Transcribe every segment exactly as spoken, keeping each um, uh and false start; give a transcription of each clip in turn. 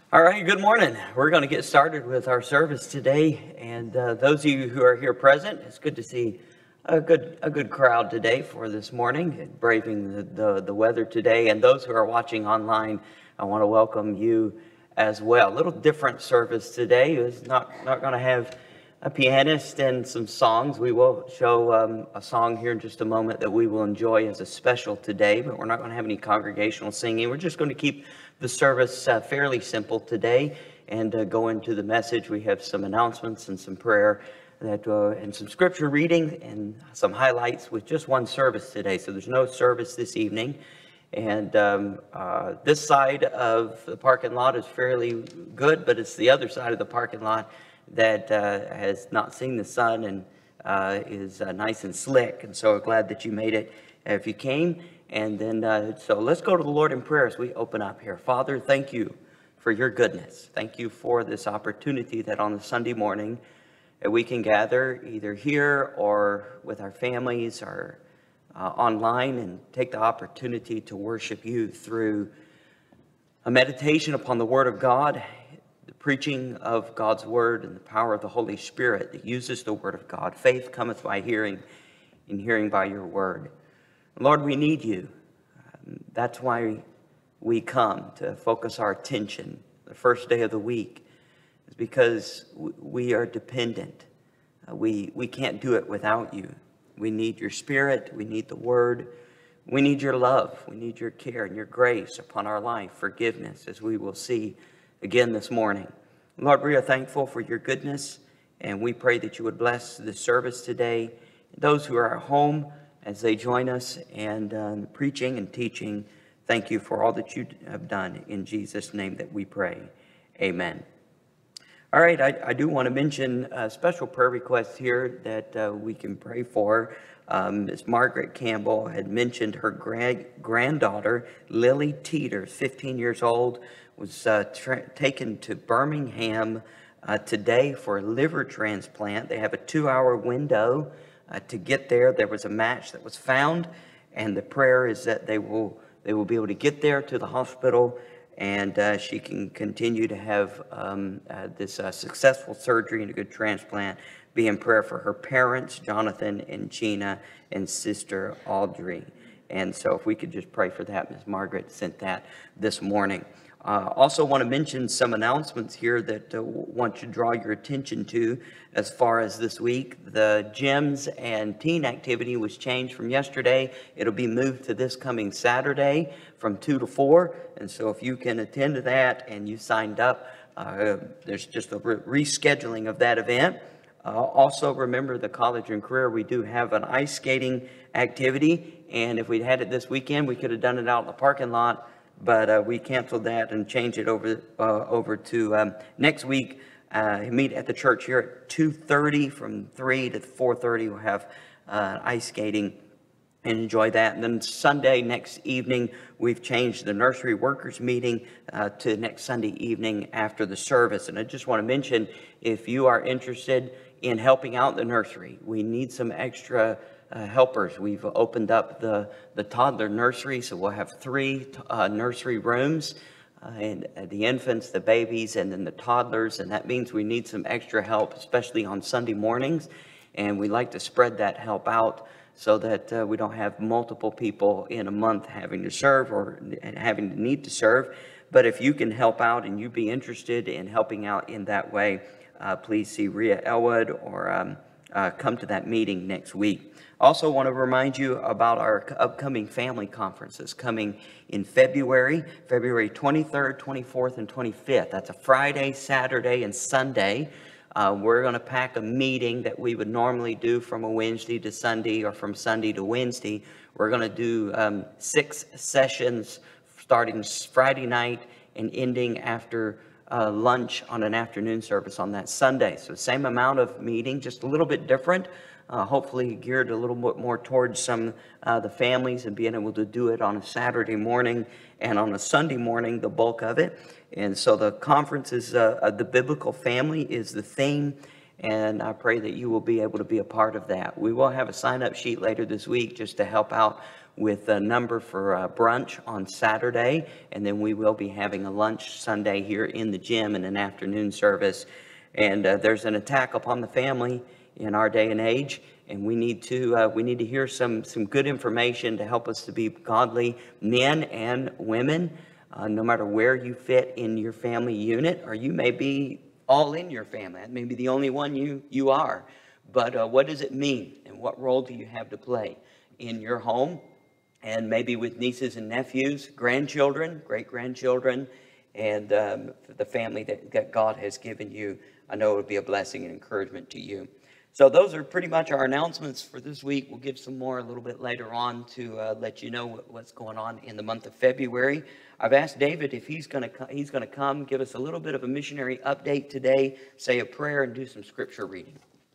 All right, good morning. We're going to get started with our service today. And uh, those of you who are here present, it's good to see a good a good crowd today for this morning, braving the, the, the weather today. And those who are watching online, I want to welcome you as well. A little different service today. It's not, not going to have a pianist and some songs. We will show um, a song here in just a moment that we will enjoy as a special today, but we're not going to have any congregational singing. We're just going to keep the service uh, fairly simple today and uh, go into the message. We have some announcements and some prayer that uh, and some scripture reading and some highlights with just one service today. So there's no service this evening. And um, uh, this side of the parking lot is fairly good, but it's the other side of the parking lot that uh, has not seen the sun and uh, is uh, nice and slick. And so glad that you made it if you came. And then, uh, so let's go to the Lord in prayer as we open up here. Father, thank you for your goodness. Thank you for this opportunity that on the Sunday morning that we can gather either here or with our families or uh, online and take the opportunity to worship you through a meditation upon the Word of God, the preaching of God's Word, and the power of the Holy Spirit that uses the Word of God. Faith cometh by hearing, and hearing by your Word. Lord, we need you. Um, that's why we come to focus our attention the first day of the week. Is because we are dependent. Uh, we, we can't do it without you. We need your Spirit. We need the Word. We need your love. We need your care and your grace upon our life, forgiveness, as we will see again this morning. Lord, we are thankful for your goodness, and we pray that you would bless the service today. Those who are at home, as they join us and uh, preaching and teaching, thank you for all that you have done. In Jesus' name that we pray. Amen. All right, I, I do want to mention a special prayer request here that uh, we can pray for. Um, Miz Margaret Campbell had mentioned her grand, granddaughter, Lily Teeters, fifteen years old, was uh, tra- taken to Birmingham uh, today for a liver transplant. They have a two-hour window Uh, to get there. There was a match that was found, and the prayer is that they will they will be able to get there to the hospital, and uh, she can continue to have um, uh, this uh, successful surgery and a good transplant. Be in prayer for her parents, Jonathan and Gina, and sister Audrey. And so if we could just pray for that. Miz Margaret sent that this morning. Uh, also want to mention some announcements here that uh, want to draw your attention to as far as this week. The gyms and teen activity was changed from yesterday. It'll be moved to this coming Saturday from two to four. And so if you can attend to that and you signed up, uh, there's just a re- rescheduling of that event. Uh, also, remember the college and career, we do have an ice skating activity. And if we'd had it this weekend, we could have done it out in the parking lot. But uh, we canceled that and changed it over uh, over to um, next week. Uh, meet at the church here at two thirty from three to four thirty. We'll have uh, ice skating and enjoy that. And then Sunday, next evening, we've changed the nursery workers meeting uh, to next Sunday evening after the service. And I just want to mention, if you are interested in helping out the nursery, we need some extra Uh, helpers. We've opened up the, the toddler nursery, so we'll have three uh, nursery rooms, uh, and uh, the infants, the babies, and then the toddlers, and that means we need some extra help, especially on Sunday mornings, and we like to spread that help out so that uh, we don't have multiple people in a month having to serve or having to need to serve. But if you can help out and you'd be interested in helping out in that way, uh, please see Rhea Elwood or um, uh, come to that meeting next week. Also want to remind you about our upcoming family conferences coming in February, February twenty-third, twenty-fourth, and twenty-fifth. That's a Friday, Saturday, and Sunday. Uh, we're going to pack a meeting that we would normally do from a Wednesday to Sunday or from Sunday to Wednesday. We're going to do um, six sessions starting Friday night and ending after uh, lunch on an afternoon service on that Sunday. So same amount of meeting, just a little bit different. Uh, hopefully geared a little bit more towards some uh, the families and being able to do it on a Saturday morning and on a Sunday morning, the bulk of it. And so the conference is uh, uh, the biblical family is the theme, and I pray that you will be able to be a part of that. We will have a sign-up sheet later this week just to help out with a number for uh, brunch on Saturday, and then we will be having a lunch Sunday here in the gym in an afternoon service. And uh, there's an attack upon the family in our day and age, and we need to uh, we need to hear some some good information to help us to be godly men and women, uh, no matter where you fit in your family unit, or you may be all in your family. That may be the only one you you are. But uh, what does it mean, and what role do you have to play in your home, and maybe with nieces and nephews, grandchildren, great-grandchildren, and um, the family that, that God has given you? I know it would be a blessing and encouragement to you. So those are pretty much our announcements for this week. We'll give some more a little bit later on to uh, let you know what, what's going on in the month of February. I've asked David if he's going to he's going to come give us a little bit of a missionary update today, say a prayer, and do some scripture reading.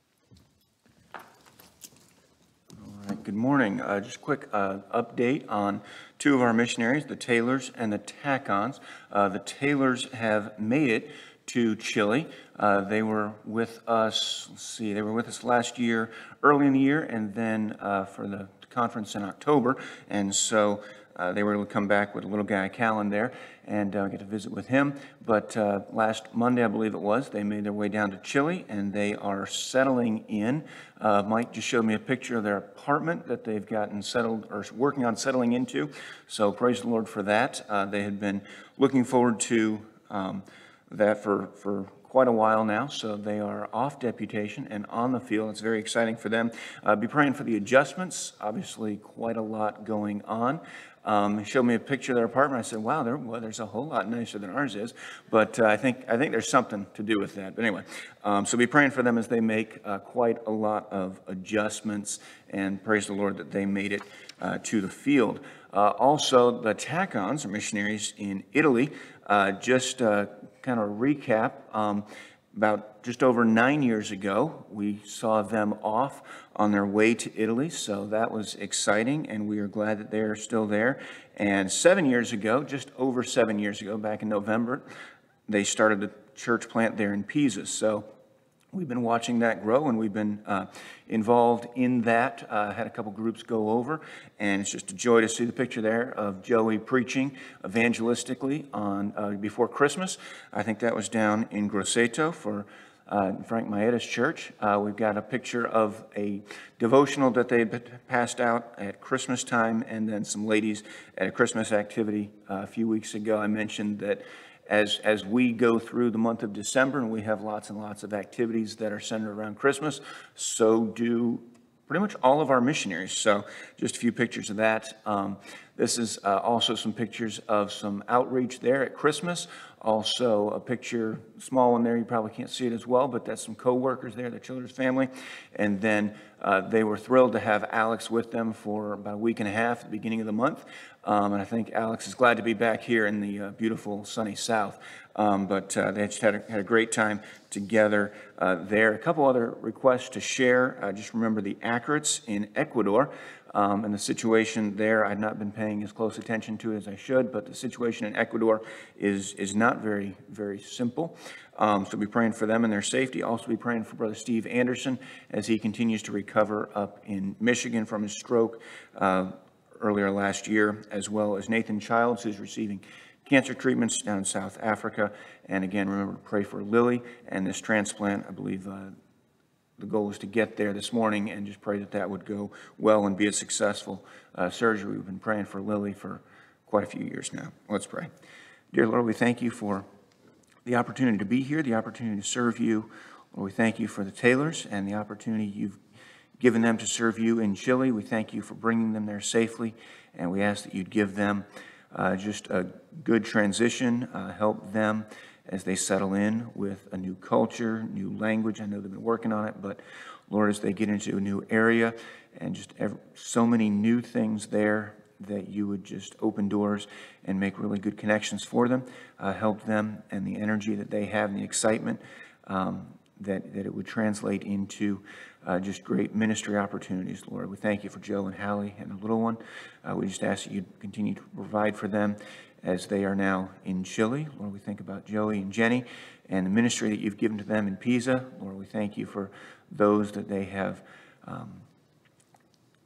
All right, good morning. Uh, just a quick uh, update on two of our missionaries, the Taylors and the Tackons. Uh, the Taylors have made it to Chile. Uh, they were with us, let's see, they were with us last year, early in the year, and then uh, for the conference in October. And so uh, they were able to come back with a little guy, Callan, there, and uh, get to visit with him. But uh, last Monday, I believe it was, they made their way down to Chile, and they are settling in. Uh, Mike just showed me a picture of their apartment that they've gotten settled, or working on settling into. So praise the Lord for that. Uh, they had been looking forward to um, that for, for quite a while now, so they are off deputation and on the field. It's very exciting for them. Uh, be praying for the adjustments. Obviously, quite a lot going on. Um, he showed me a picture of their apartment. I said, wow, their weather's a whole lot nicer than ours is. But uh, I think I think there's something to do with that. But anyway, um, so be praying for them as they make uh, quite a lot of adjustments, and praise the Lord that they made it uh, to the field. Uh, also, the Tackons, or missionaries in Italy, uh, just uh, kind of a recap, um, about just over nine years ago, we saw them off on their way to Italy, so that was exciting, and we are glad that they're still there. And seven years ago, just over seven years ago, back in November, they started a church plant there in Pisa. So we've been watching that grow, and we've been uh, involved in that. Uh, had a couple groups go over, and it's just a joy to see the picture there of Joey preaching evangelistically on uh, before Christmas. I think that was down in Grosseto for uh, Frank Maeda's church. Uh, we've got a picture of a devotional that they passed out at Christmas time, and then some ladies at a Christmas activity uh, a few weeks ago. I mentioned that As, as we go through the month of December, and we have lots and lots of activities that are centered around Christmas, so do pretty much all of our missionaries. So just a few pictures of that. Um, this is uh, also some pictures of some outreach there at Christmas. Also a picture, small one there, you probably can't see it as well, but that's some co-workers there, the Childers family. And then uh, they were thrilled to have Alex with them for about a week and a half at the beginning of the month. Um, and I think Alex is glad to be back here in the uh, beautiful sunny South. Um, but uh, they just had a, had a great time together uh, there. A couple other requests to share. Uh, just remember the Acrates in Ecuador. Um, and the situation there, I've not been paying as close attention to as I should, but the situation in Ecuador is is not very, very simple. Um, so be praying for them and their safety. Also be praying for Brother Steve Anderson as he continues to recover up in Michigan from his stroke uh, earlier last year, as well as Nathan Childs, who's receiving cancer treatments down in South Africa. And again, remember to pray for Lily and this transplant. I believe uh, the goal is to get there this morning, and just pray that that would go well and be a successful uh, surgery. We've been praying for Lily for quite a few years now. Let's pray. Dear Lord, we thank you for the opportunity to be here, the opportunity to serve you. Lord, we thank you for the Taylors and the opportunity you've given them to serve you in Chile. We thank you for bringing them there safely, and we ask that you'd give them uh, just a good transition, uh, help them as they settle in with a new culture, new language. I know they've been working on it, but Lord, as they get into a new area and just ever, so many new things there, that you would just open doors and make really good connections for them, uh, help them, and the energy that they have and the excitement, um, that, that it would translate into uh, just great ministry opportunities, Lord. We thank you for Joe and Hallie and the little one. Uh, we just ask that you'd continue to provide for them as they are now in Chile. Lord, we think about Joey and Jenny and the ministry that you've given to them in Pisa. Lord, we thank you for those that they have um,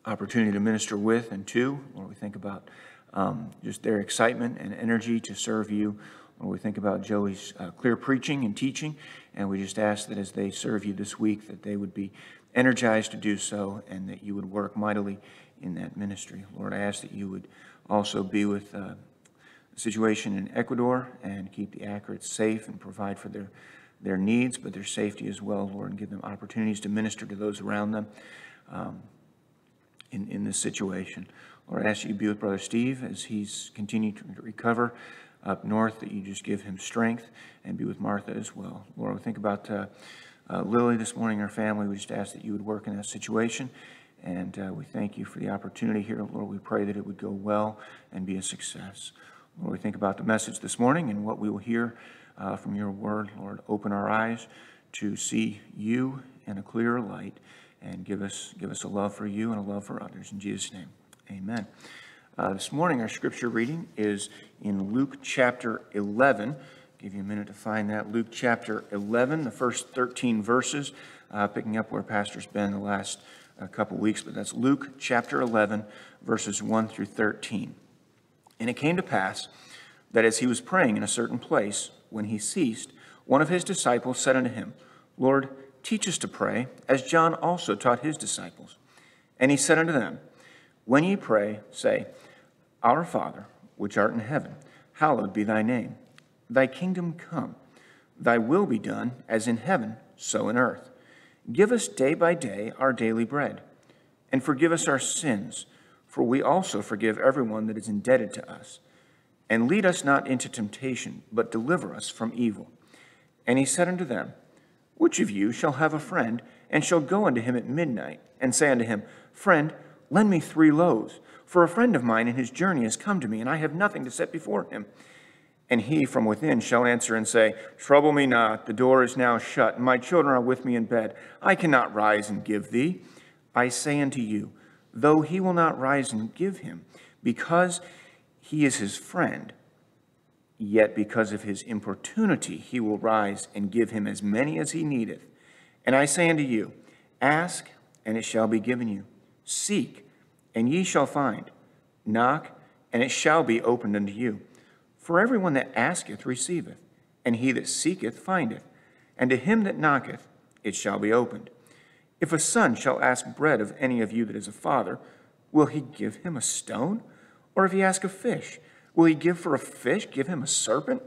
opportunity to minister with and to. Lord, we think about um, just their excitement and energy to serve you. Lord, we think about Joey's uh, clear preaching and teaching, and we just ask that as they serve you this week, that they would be energized to do so, and that you would work mightily in that ministry. Lord, I ask that you would also be with uh, the situation in Ecuador and keep the Acrates safe and provide for their, their needs, but their safety as well, Lord, and give them opportunities to minister to those around them um, in, in this situation. Lord, I ask you to be with Brother Steve as he's continued to recover up north, that you just give him strength, and be with Martha as well. Lord, we think about uh, uh, Lily this morning, her family. We just ask that you would work in that situation, and uh, we thank you for the opportunity here. Lord, we pray that it would go well and be a success. Lord, we think about the message this morning and what we will hear uh, from your word. Lord, open our eyes to see you in a clearer light, and give us, give us a love for you and a love for others. In Jesus' name, amen. Uh, this morning, our scripture reading is in Luke chapter eleven. I'll give you a minute to find that. Luke chapter eleven, the first thirteen verses, uh, picking up where Pastor's been the last uh, couple weeks, but that's Luke chapter eleven, verses one through thirteen. And it came to pass that as he was praying in a certain place, when he ceased, one of his disciples said unto him, Lord, teach us to pray, as John also taught his disciples. And he said unto them, When ye pray, say, Our Father, which art in heaven, hallowed be thy name. Thy kingdom come. Thy will be done, as in heaven, so in earth. Give us day by day our daily bread. And forgive us our sins, for we also forgive everyone that is indebted to us. And lead us not into temptation, but deliver us from evil. And he said unto them, Which of you shall have a friend, and shall go unto him at midnight, and say unto him, Friend, lend me three loaves, for a friend of mine in his journey has come to me, and I have nothing to set before him. And he from within shall answer and say, Trouble me not, the door is now shut, and my children are with me in bed. I cannot rise and give thee. I say unto you, though he will not rise and give him, because he is his friend, yet because of his importunity he will rise and give him as many as he needeth. And I say unto you, Ask, and it shall be given you. Seek, and ye shall find. Knock, and it shall be opened unto you. For everyone that asketh receiveth, and he that seeketh findeth, and to him that knocketh it shall be opened. If a son shall ask bread of any of you that is a father, will he give him a stone? Or if he ask a fish, will he give for a fish, give him a serpent?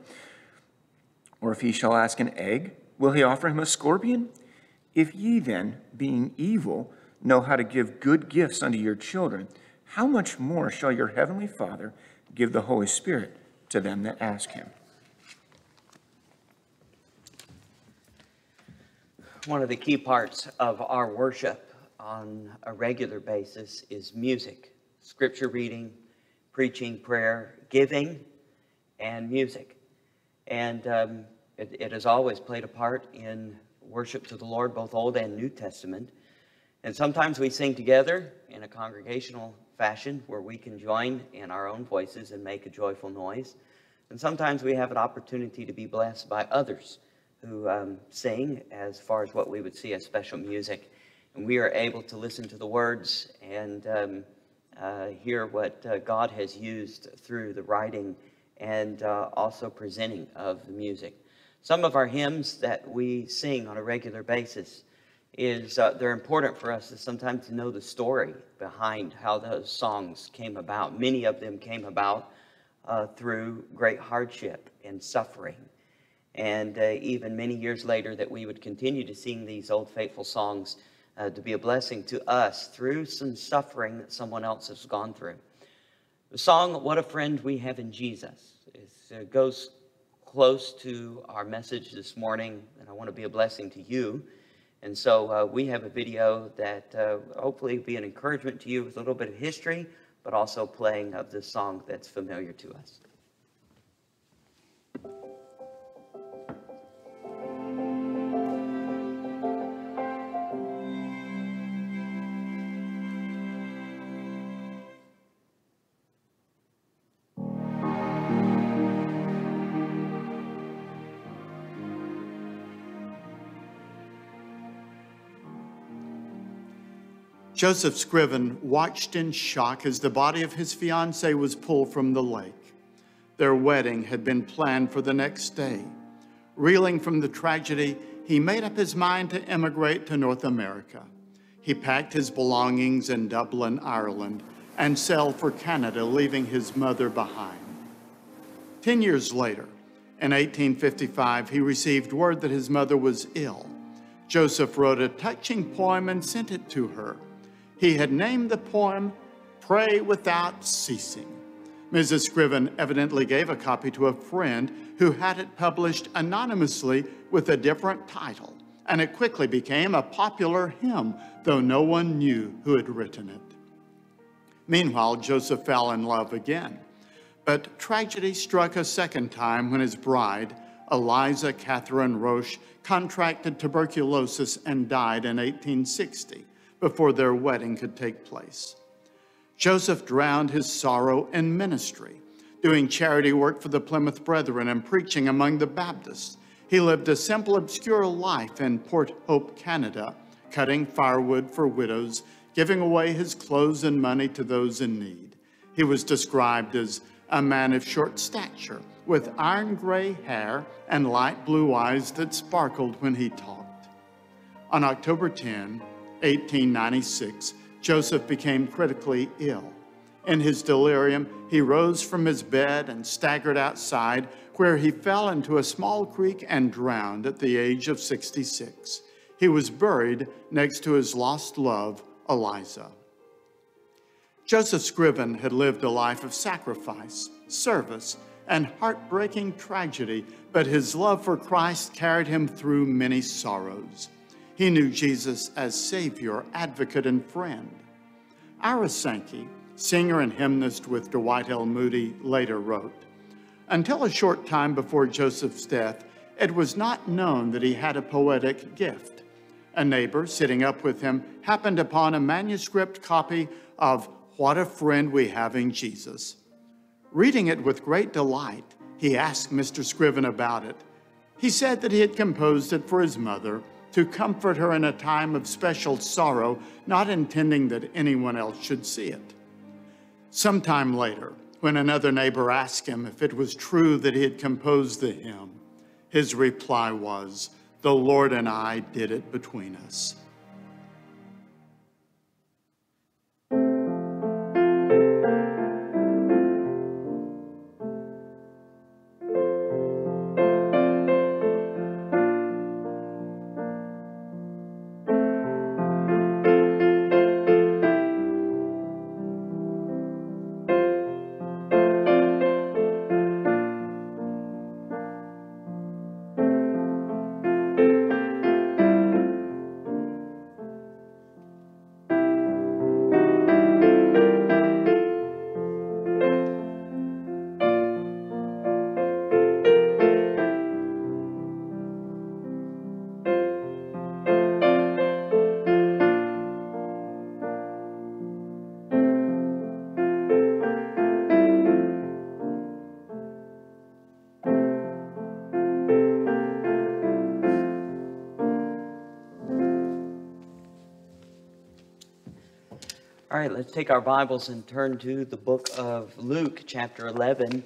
Or if he shall ask an egg, will he offer him a scorpion? If ye then, being evil, know how to give good gifts unto your children, how much more shall your heavenly Father give the Holy Spirit to them that ask him? One of the key parts of our worship on a regular basis is music, scripture reading, preaching, prayer, giving, and music. And um, it, it has always played a part in worship to the Lord, both Old and New Testament. And sometimes we sing together in a congregational fashion where we can join in our own voices and make a joyful noise. And sometimes we have an opportunity to be blessed by others who um, sing as far as what we would see as special music. And we are able to listen to the words and um, uh, hear what uh, God has used through the writing and uh, also presenting of the music. Some of our hymns that we sing on a regular basis is uh, they're important for us to sometimes to know the story behind how those songs came about. Many of them came about uh, through great hardship and suffering. And uh, even many years later that we would continue to sing these old faithful songs uh, to be a blessing to us through some suffering that someone else has gone through. The song, What a Friend We Have in Jesus, is, uh, goes close to our message this morning, and I want to be a blessing to you. And so uh, we have a video that uh, hopefully will be an encouragement to you with a little bit of history, but also playing of this song that's familiar to us. Joseph Scriven watched in shock as the body of his fiancée was pulled from the lake. Their wedding had been planned for the next day. Reeling from the tragedy, he made up his mind to emigrate to North America. He packed his belongings in Dublin, Ireland, and sailed for Canada, leaving his mother behind. Ten years later, in eighteen fifty-five, he received word that his mother was ill. Joseph wrote a touching poem and sent it to her. He had named the poem, Pray Without Ceasing. Missus Scriven evidently gave a copy to a friend who had it published anonymously with a different title, and it quickly became a popular hymn, though no one knew who had written it. Meanwhile, Joseph fell in love again, but tragedy struck a second time when his bride, Eliza Catherine Roche, contracted tuberculosis and died in eighteen sixty, before their wedding could take place. Joseph drowned his sorrow in ministry, doing charity work for the Plymouth Brethren and preaching among the Baptists. He lived a simple, obscure life in Port Hope, Canada, cutting firewood for widows, giving away his clothes and money to those in need. He was described as a man of short stature, with iron gray hair and light blue eyes that sparkled when he talked. On October tenth, eighteen ninety-six, Joseph became critically ill. In his delirium, he rose from his bed and staggered outside, where he fell into a small creek and drowned at the age of sixty-six. He was buried next to his lost love, Eliza. Joseph Scriven had lived a life of sacrifice, service, and heartbreaking tragedy, but his love for Christ carried him through many sorrows. He knew Jesus as Savior, advocate, and friend. Ira Sankey, singer and hymnist with Dwight L. Moody, later wrote, "Until a short time before Joseph's death, it was not known that he had a poetic gift. A neighbor sitting up with him happened upon a manuscript copy of What a Friend We Have in Jesus. Reading it with great delight, he asked Mister Scriven about it. He said that he had composed it for his mother, to comfort her in a time of special sorrow, not intending that anyone else should see it. Sometime later, when another neighbor asked him if it was true that he had composed the hymn, his reply was, 'The Lord and I did it between us.'" All right, let's take our Bibles and turn to the book of Luke, chapter eleven.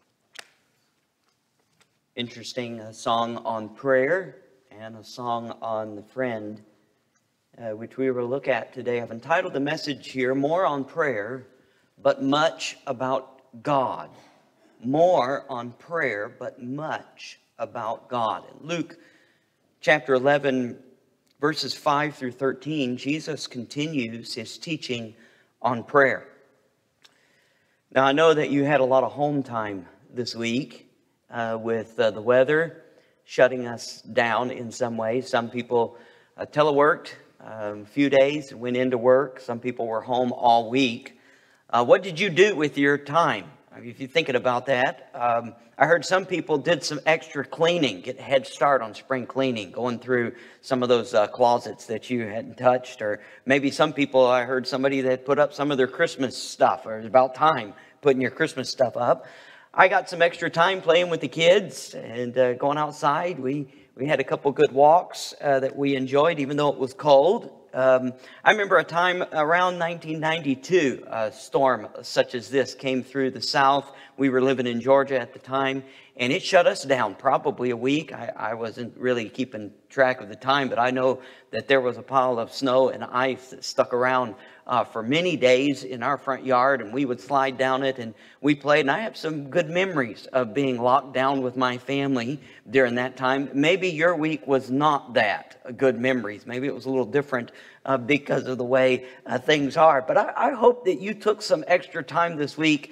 Interesting uh, song on prayer and a song on the friend, uh, which we will look at today. I've entitled the message here, More on Prayer, but Much About God. More on prayer, but much about God. In Luke, chapter eleven, verses five through thirteen, Jesus continues his teaching on prayer. Now, I know that you had a lot of home time this week uh, with uh, the weather shutting us down in some ways. Some people uh, teleworked um, a few days, went into work. Some people were home all week. Uh, what did you do with your time? I mean, if you're thinking about that, um, I heard some people did some extra cleaning, get a head start on spring cleaning, going through some of those uh, closets that you hadn't touched. Or maybe some people, I heard somebody that put up some of their Christmas stuff, or it's about time putting your Christmas stuff up. I got some extra time playing with the kids and uh, going outside. We, we had a couple good walks uh, that we enjoyed, even though it was cold. Um, I remember a time around nineteen ninety-two, a storm such as this came through the South. We were living in Georgia at the time, and it shut us down probably a week. I, I wasn't really keeping track of the time, but I know that there was a pile of snow and ice that stuck around uh, for many days in our front yard, and we would slide down it, and we played. And I have some good memories of being locked down with my family during that time. Maybe your week was not that good memories. Maybe it was a little different uh, because of the way uh, things are. But I, I hope that you took some extra time this week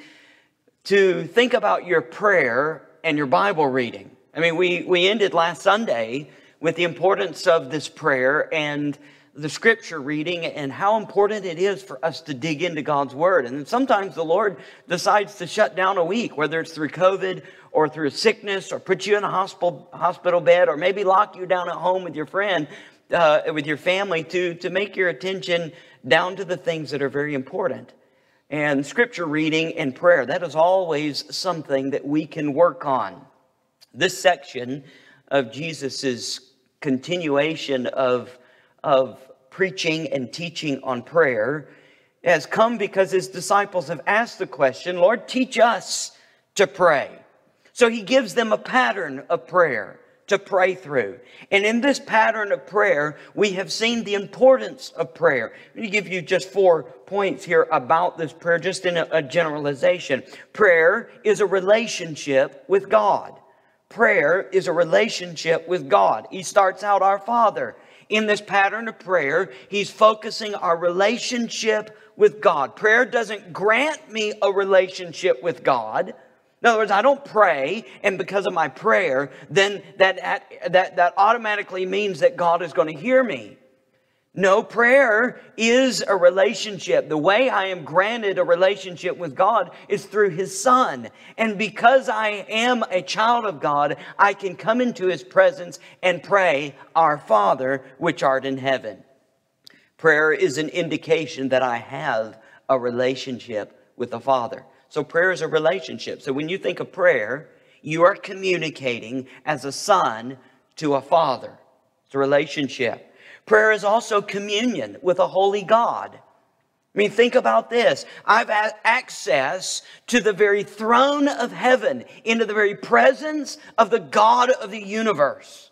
to think about your prayer and your Bible reading. I mean, we, we ended last Sunday with the importance of this prayer and the scripture reading and how important it is for us to dig into God's word. And sometimes the Lord decides to shut down a week, whether it's through COVID or through sickness or put you in a hospital hospital bed or maybe lock you down at home with your friend, uh, with your family to, to make your attention down to the things that are very important. And scripture reading and prayer, that is always something that we can work on. This section of Jesus's continuation of, of preaching and teaching on prayer has come because his disciples have asked the question, Lord, teach us to pray. So he gives them a pattern of prayer to pray through. And in this pattern of prayer, we have seen the importance of prayer. Let me give you just four points here about this prayer, just in a, a generalization. Prayer is a relationship with God. Prayer is a relationship with God. He starts out, our Father. In this pattern of prayer, he's focusing our relationship with God. Prayer doesn't grant me a relationship with God. In other words, I don't pray, and because of my prayer, then that, that, that automatically means that God is going to hear me. No, prayer is a relationship. The way I am granted a relationship with God is through His Son. And because I am a child of God, I can come into His presence and pray, Our Father, which art in heaven. Prayer is an indication that I have a relationship with the Father. So prayer is a relationship. So when you think of prayer, you are communicating as a son to a father. It's a relationship. Prayer is also communion with a holy God. I mean, think about this. I've had access to the very throne of heaven, into the very presence of the God of the universe.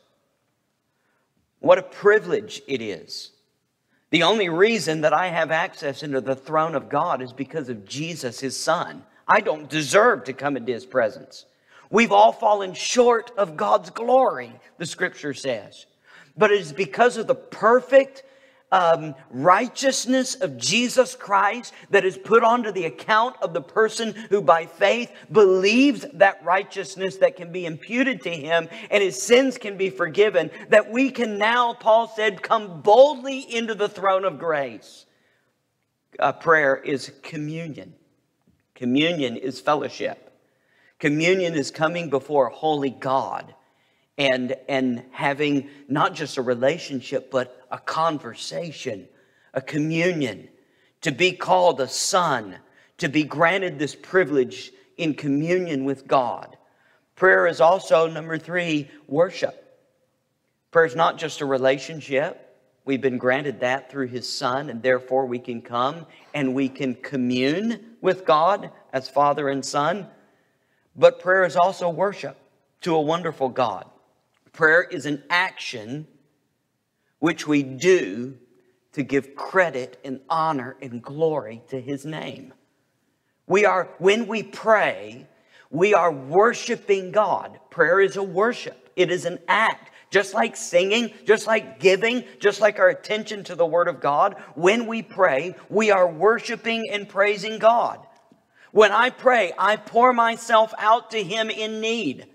What a privilege it is. The only reason that I have access into the throne of God is because of Jesus, His Son. I don't deserve to come into His presence. We've all fallen short of God's glory, the Scripture says. But it is because of the perfect um, righteousness of Jesus Christ that is put onto the account of the person who by faith believes that righteousness that can be imputed to him and his sins can be forgiven, that we can now, Paul said, come boldly into the throne of grace. Uh, prayer is communion. Communion is fellowship. Communion is coming before a holy God. And, and having not just a relationship, but a conversation, a communion, to be called a son, to be granted this privilege in communion with God. Prayer is also, number three, worship. Prayer is not just a relationship. We've been granted that through His Son, and therefore we can come and we can commune with God as Father and Son. But prayer is also worship to a wonderful God. Prayer is an action which we do to give credit and honor and glory to His name. We are, when we pray, we are worshiping God. Prayer is a worship. It is an act. Just like singing, just like giving, just like our attention to the Word of God, when we pray, we are worshiping and praising God. When I pray, I pour myself out to Him in need.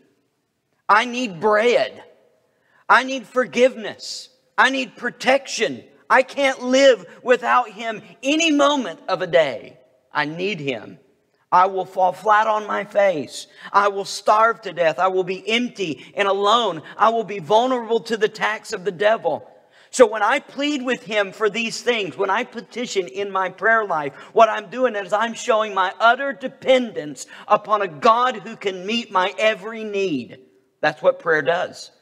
I need bread. I need forgiveness. I need protection. I can't live without Him any moment of a day. I need Him. I will fall flat on my face. I will starve to death. I will be empty and alone. I will be vulnerable to the attacks of the devil. So when I plead with Him for these things, when I petition in my prayer life, what I'm doing is I'm showing my utter dependence upon a God who can meet my every need. That's what prayer does.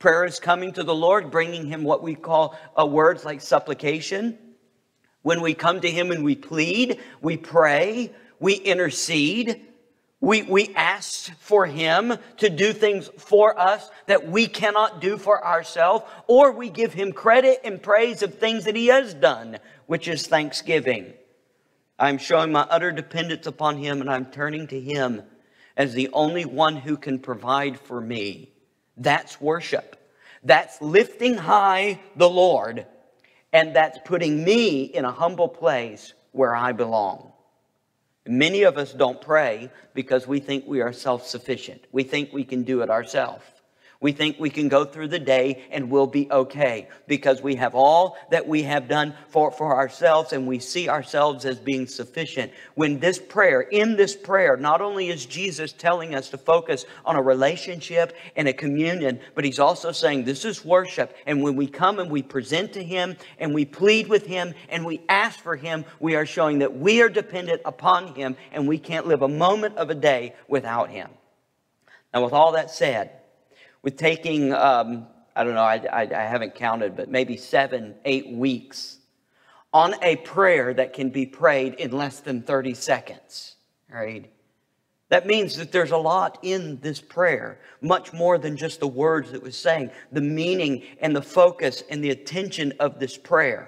Prayer is coming to the Lord, bringing Him what we call uh, words like supplication. When we come to Him and we plead, we pray, we intercede, we, we ask for Him to do things for us that we cannot do for ourselves, or we give Him credit and praise of things that He has done, which is thanksgiving. I'm showing my utter dependence upon Him, and I'm turning to Him as the only one who can provide for me. That's worship. That's lifting high the Lord. And that's putting me in a humble place where I belong. Many of us don't pray because we think we are self-sufficient. We think we can do it ourselves. We think we can go through the day and we'll be okay because we have all that we have done for, for ourselves, and we see ourselves as being sufficient. When this prayer, in this prayer, not only is Jesus telling us to focus on a relationship and a communion, but He's also saying this is worship. And when we come and we present to Him and we plead with Him and we ask for Him, we are showing that we are dependent upon Him and we can't live a moment of a day without Him. Now, with all that said, with taking, um, I don't know, I, I, I haven't counted, but maybe seven, eight weeks on a prayer that can be prayed in less than thirty seconds, right? That means that there's a lot in this prayer, much more than just the words that was saying, the meaning and the focus and the attention of this prayer.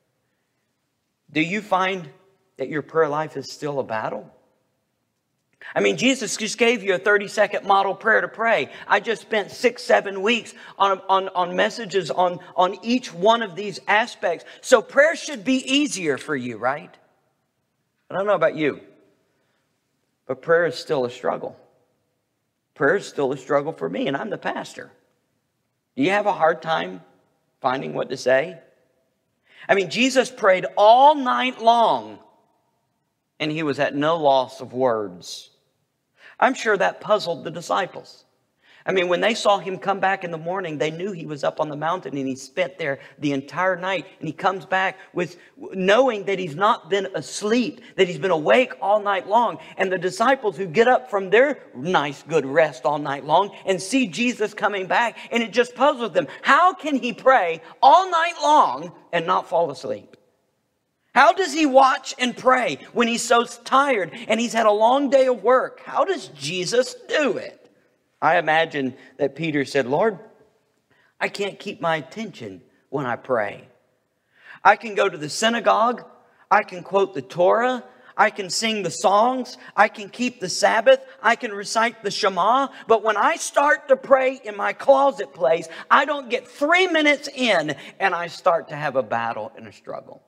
Do you find that your prayer life is still a battle? I mean, Jesus just gave you a thirty second model prayer to pray. I just spent six, seven weeks on, on, on messages on, on each one of these aspects. So prayer should be easier for you, right? I don't know about you, but prayer is still a struggle. Prayer is still a struggle for me, and I'm the pastor. Do you have a hard time finding what to say? I mean, Jesus prayed all night long, and He was at no loss of words. I'm sure that puzzled the disciples. I mean, when they saw Him come back in the morning, they knew He was up on the mountain and He spent there the entire night. And He comes back with knowing that He's not been asleep, that He's been awake all night long. And the disciples who get up from their nice, good rest all night long and see Jesus coming back, and it just puzzles them. How can He pray all night long and not fall asleep? How does He watch and pray when He's so tired and He's had a long day of work? How does Jesus do it? I imagine that Peter said, Lord, I can't keep my attention when I pray. I can go to the synagogue. I can quote the Torah. I can sing the songs. I can keep the Sabbath. I can recite the Shema. But when I start to pray in my closet place, I don't get three minutes in and I start to have a battle and a struggle.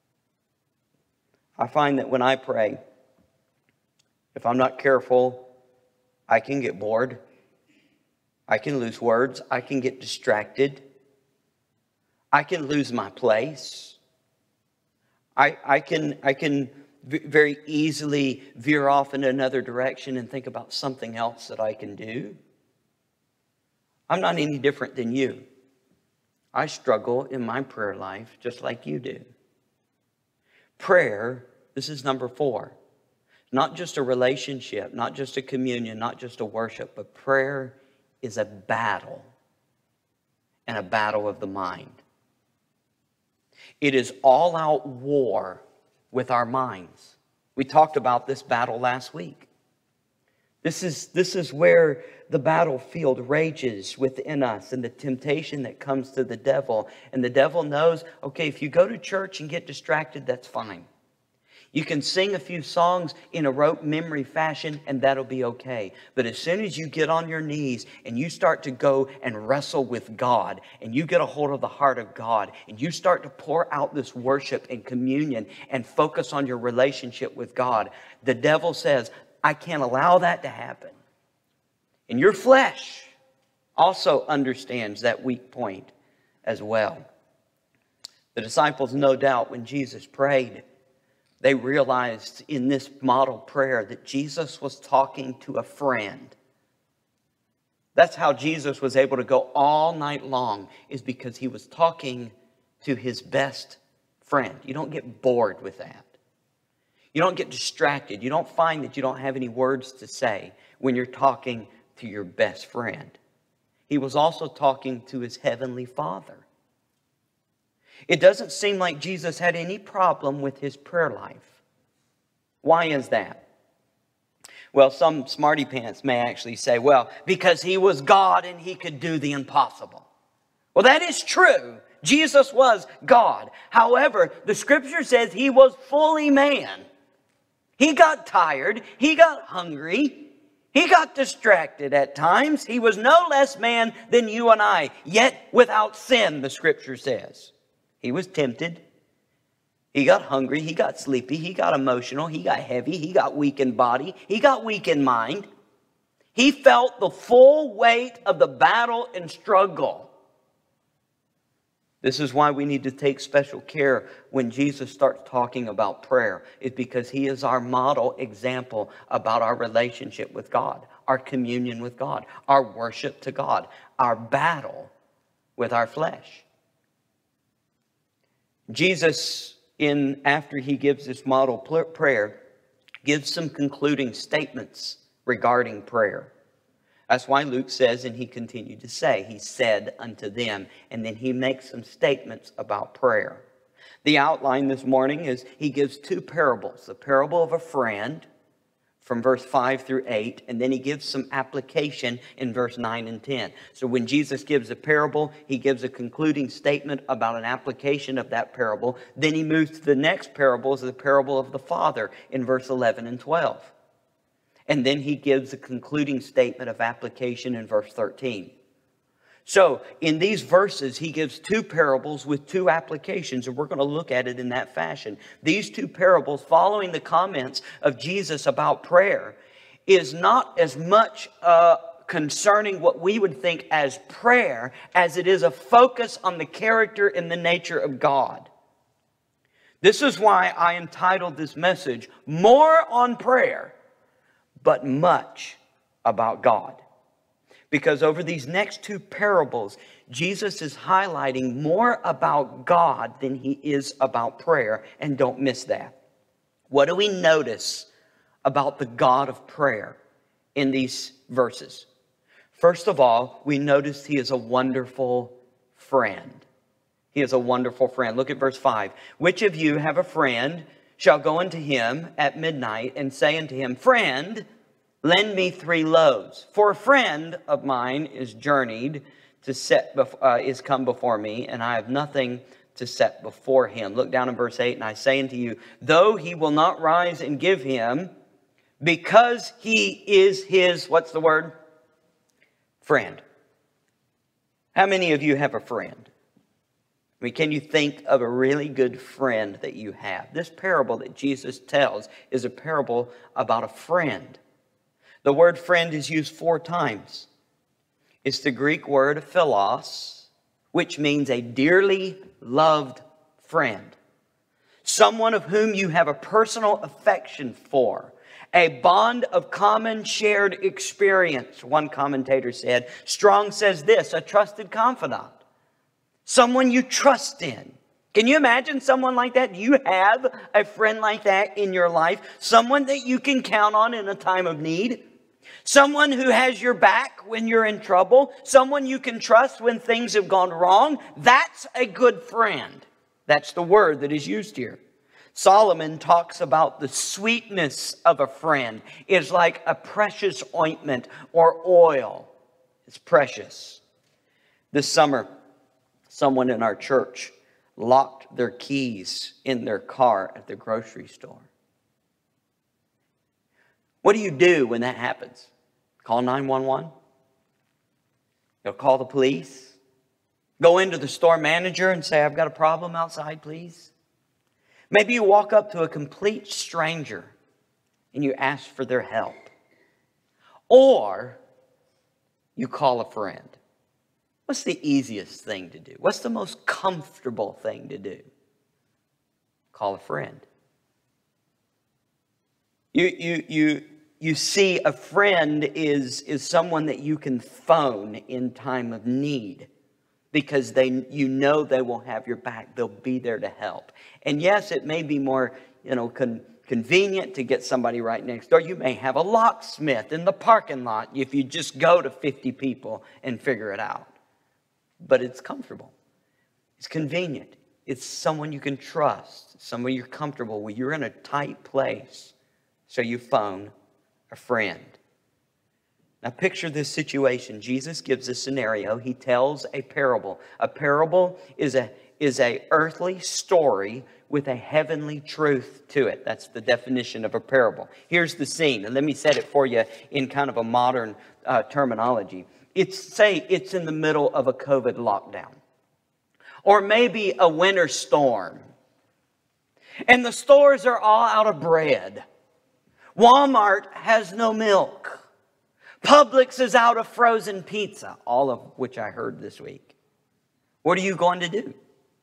I find that when I pray, if I'm not careful, I can get bored. I can lose words. I can get distracted. I can lose my place. I, I can, I can very easily veer off in another direction and think about something else that I can do. I'm not any different than you. I struggle in my prayer life just like you do. Prayer, this is number four. Not just a relationship, not just a communion, not just a worship, but prayer is a battle, and a battle of the mind. It is all-out war with our minds. We talked about this battle last week. This is, this is where the battlefield rages within us and the temptation that comes to the devil. And the devil knows, okay, if you go to church and get distracted, that's fine. You can sing a few songs in a rote memory fashion and that'll be okay. But as soon as you get on your knees and you start to go and wrestle with God and you get a hold of the heart of God and you start to pour out this worship and communion and focus on your relationship with God, the devil says, I can't allow that to happen. And your flesh also understands that weak point as well. The disciples, no doubt, when Jesus prayed, they realized in this model prayer that Jesus was talking to a friend. That's how Jesus was able to go all night long, is because He was talking to His best friend. You don't get bored with that. You don't get distracted. You don't find that you don't have any words to say when you're talking to your best friend. he was also talking to his heavenly Father. It doesn't seem like Jesus had any problem with his prayer life. Why is that? Well, some smarty pants may actually say, well, because he was God and he could do the impossible. Well, that is true. Jesus was God. However, the scripture says he was fully man. He got tired. He got hungry. He got distracted at times. He was no less man than you and I, yet without sin, the scripture says. He was tempted. He got hungry. He got sleepy. He got emotional. He got heavy. He got weak in body. He got weak in mind. He felt the full weight of the battle and struggle. This is why we need to take special care when Jesus starts talking about prayer. It's because he is our model example about our relationship with God, our communion with God, our worship to God, our battle with our flesh. Jesus, in after he gives this model prayer, gives some concluding statements regarding prayer. That's why Luke says, and he continued to say, he said unto them, and then he makes some statements about prayer. The outline this morning is he gives two parables, the parable of a friend from verse five through eight, and then he gives some application in verse nine and ten. So when Jesus gives a parable, he gives a concluding statement about an application of that parable. Then he moves to the next parable, the parable of the Father in verse eleven and twelve. And then he gives a concluding statement of application in verse thirteen. So in these verses, he gives two parables with two applications, and we're going to look at it in that fashion. These two parables, following the comments of Jesus about prayer, is not as much uh, concerning what we would think as prayer as it is a focus on the character and the nature of God. This is why I entitled this message, More on Prayer, but Much About God. Because over these next two parables, Jesus is highlighting more about God than he is about prayer. And don't miss that. What do we notice about the God of prayer in these verses? First of all, we notice he is a wonderful friend. He is a wonderful friend. Look at verse five. Which of you have a friend shall go unto him at midnight and say unto him, Friend, lend me three loaves, for a friend of mine is journeyed to set, bef- uh, is come before me, and I have nothing to set before him. Look down in verse eight, and I say unto you, though he will not rise and give him, because he is his, what's the word? Friend. How many of you have a friend? I mean, can you think of a really good friend that you have? This parable that Jesus tells is a parable about a friend. The word friend is used four times. It's the Greek word philos, which means a dearly loved friend. Someone of whom you have a personal affection for. A bond of common shared experience, one commentator said. Strong says this, a trusted confidant. Someone you trust in. Can you imagine someone like that? Do you have a friend like that in your life? Someone that you can count on in a time of need? Someone who has your back when you're in trouble? Someone you can trust when things have gone wrong? That's a good friend. That's the word that is used here. Solomon talks about the sweetness of a friend. It's like a precious ointment or oil. It's precious. This summer, someone in our church locked their keys in their car at the grocery store. What do you do when that happens? Call nine one one? You'll call the police? Go into the store manager and say, I've got a problem outside, please? Maybe you walk up to a complete stranger and you ask for their help. Or you call a friend. What's the easiest thing to do? What's the most comfortable thing to do? Call a friend. You, you, you, you see, a friend is, is someone that you can phone in time of need because they, you know they will have your back. They'll be there to help. And yes, it may be more, you know, con, convenient to get somebody right next door. You may have a locksmith in the parking lot if you just go to fifty people and figure it out. But it's comfortable. It's convenient. It's someone you can trust, someone you're comfortable with. You're in a tight place, so you phone a friend. Now picture this situation. Jesus gives a scenario. He tells a parable. A parable is a, is a earthly story with a heavenly truth to it. That's the definition of a parable. Here's the scene, and let me set it for you in kind of a modern uh, terminology. It's, say, it's in the middle of a COVID lockdown, or maybe a winter storm, and the stores are all out of bread. Walmart has no milk. Publix is out of frozen pizza, all of which I heard this week. What are you going to do?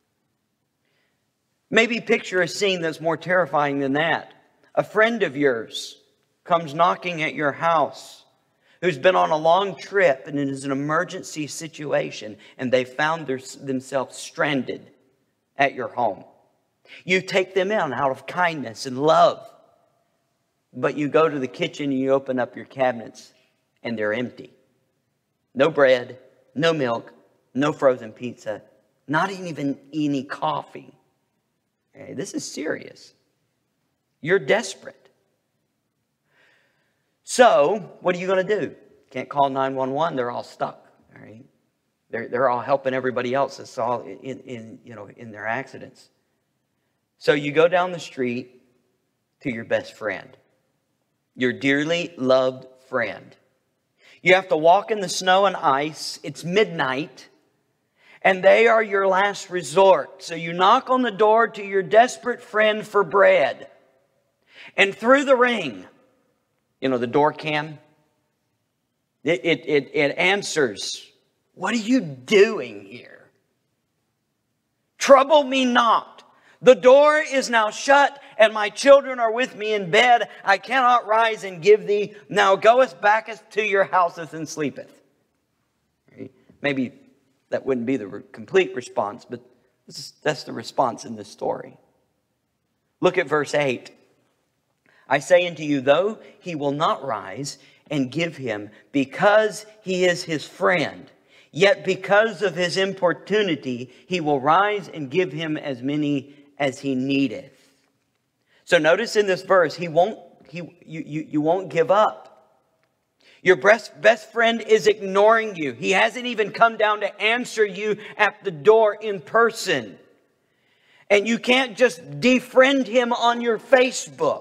Maybe picture a scene that's more terrifying than that. A friend of yours comes knocking at your house who's been on a long trip and it is an emergency situation and they found their, themselves stranded at your home. You take them in out of kindness and love, but you go to the kitchen and you open up your cabinets and they're empty. No bread, no milk, no frozen pizza, not even any coffee. Okay, this is serious. You're desperate. So, what are you going to do? Can't call nine one one. They're all stuck. All right? They're, they're all helping everybody else that's all in, in, you know, in their accidents. So you go down the street to your best friend, your dearly loved friend. You have to walk in the snow and ice. It's midnight. And they are your last resort. So you knock on the door to your desperate friend for bread. And through the ring, you know, the door cam, it, it, it, it answers, "What are you doing here? Trouble me not. The door is now shut, and my children are with me in bed. I cannot rise and give thee. Now goeth backeth to your houses and sleepeth." Maybe that wouldn't be the re- complete response, but this is, that's the response in this story. Look at verse eight. "I say unto you, though he will not rise and give him, because he is his friend, yet because of his importunity, he will rise and give him as many as he needeth." So notice in this verse, he won't, he, you, you, you won't give up. Your best, best friend is ignoring you. He hasn't even come down to answer you at the door in person. And you can't just defriend him on your Facebook.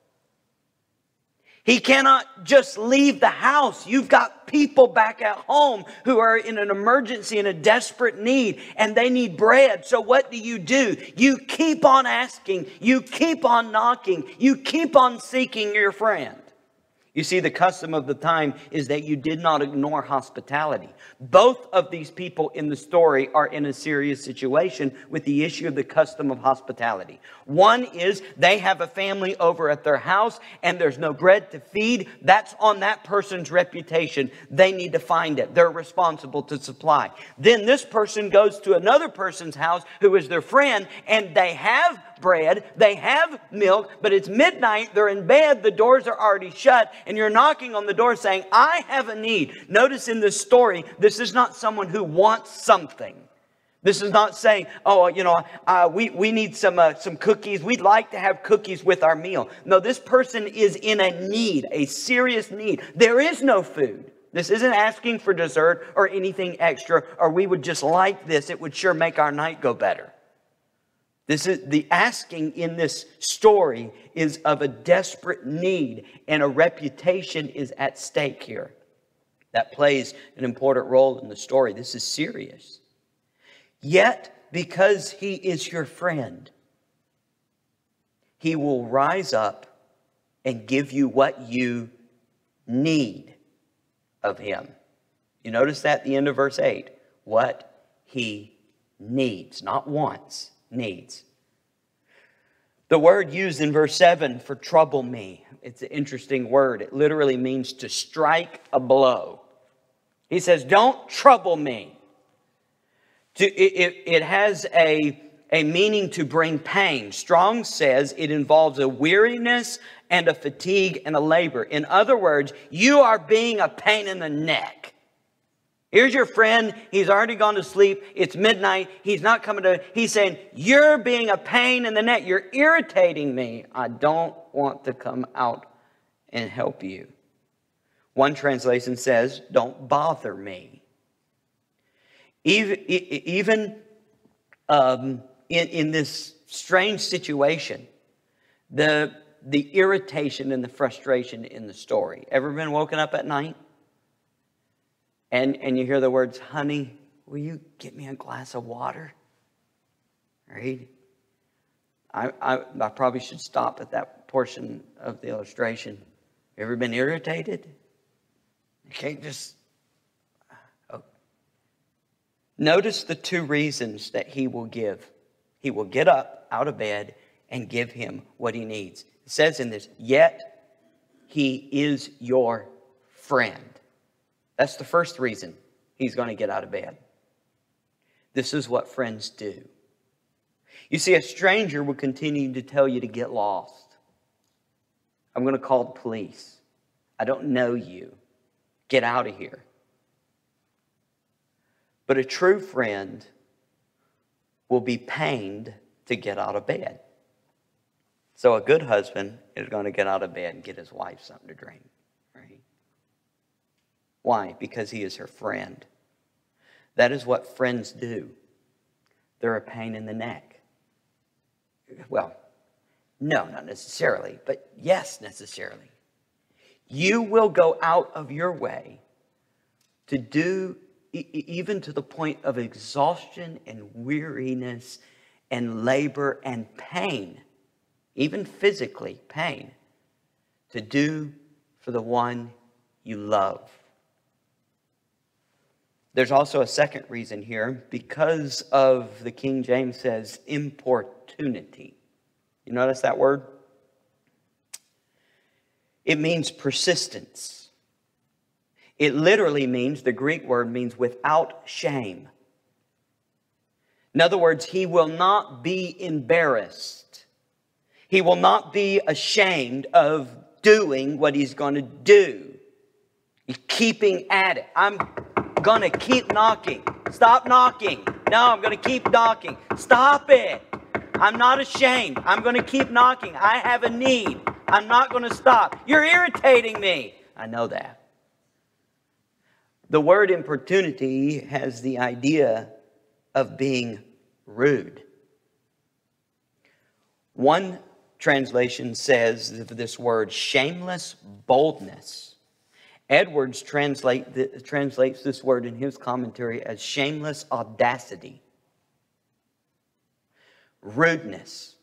He cannot just leave the house. You've got people back at home who are in an emergency, in a desperate need, and they need bread. So what do you do? You keep on asking. You keep on knocking. You keep on seeking your friend. You see, the custom of the time is that you did not ignore hospitality. Both of these people in the story are in a serious situation with the issue of the custom of hospitality. One is they have a family over at their house and there's no bread to feed. That's on that person's reputation. They need to find it. They're responsible to supply. Then this person goes to another person's house who is their friend, and they have bread, they have milk, but it's midnight, they're in bed, the doors are already shut, and you're knocking on the door saying, "I have a need." Notice in this story, this is not someone who wants something. This is not saying, "Oh, you know, uh, we, we need some, uh, some cookies. We'd like to have cookies with our meal." No, this person is in a need, a serious need. There is no food. This isn't asking for dessert or anything extra, or we would just like this. It would sure make our night go better. This is the asking in this story is of a desperate need, and a reputation is at stake here. That plays an important role in the story. This is serious. Yet, because he is your friend, he will rise up and give you what you need of him. You notice that at the end of verse eight. What he needs, not wants, needs. The word used in verse seven for trouble me, it's an interesting word. It literally means to strike a blow. He says, "Don't trouble me." To, it, it, it has a, a meaning to bring pain. Strong says it involves a weariness and a fatigue and a labor. In other words, you are being a pain in the neck. Here's your friend. He's already gone to sleep. It's midnight. He's not coming to... He's saying, you're being a pain in the neck. You're irritating me. I don't want to come out and help you. One translation says, don't bother me. Even, even um, in, in this strange situation, the, the irritation and the frustration in the story. Ever been woken up at night? And, and you hear the words, honey, will you get me a glass of water? Right? I, I, I probably should stop at that portion of the illustration. Ever been irritated? You can't just... Oh. Notice the two reasons that he will give. He will get up out of bed and give him what he needs. It says in this, yet he is your friend. That's the first reason he's going to get out of bed. This is what friends do. You see, a stranger will continue to tell you to get lost. I'm going to call the police. I don't know you. Get out of here. But a true friend will be pained to get out of bed. So a good husband is going to get out of bed and get his wife something to drink. Right? Why? Because he is her friend. That is what friends do. They're a pain in the neck. Well, no, not necessarily, but yes, necessarily. You will go out of your way to do, e- even to the point of exhaustion and weariness and labor and pain, even physically pain, to do for the one you love. There's also a second reason here, because of, the King James says, importunity. You notice that word? It means persistence. It literally means, the Greek word means without shame. In other words, he will not be embarrassed. He will not be ashamed of doing what he's going to do. He's keeping at it. I'm going to keep knocking. Stop knocking. No, I'm going to keep knocking. Stop it. I'm not ashamed. I'm going to keep knocking. I have a need. I'm not going to stop. You're irritating me. I know that. The word importunity has the idea of being rude. One translation says this word, shameless boldness. Edwards translate the, translates this word in his commentary as shameless audacity. Rudeness.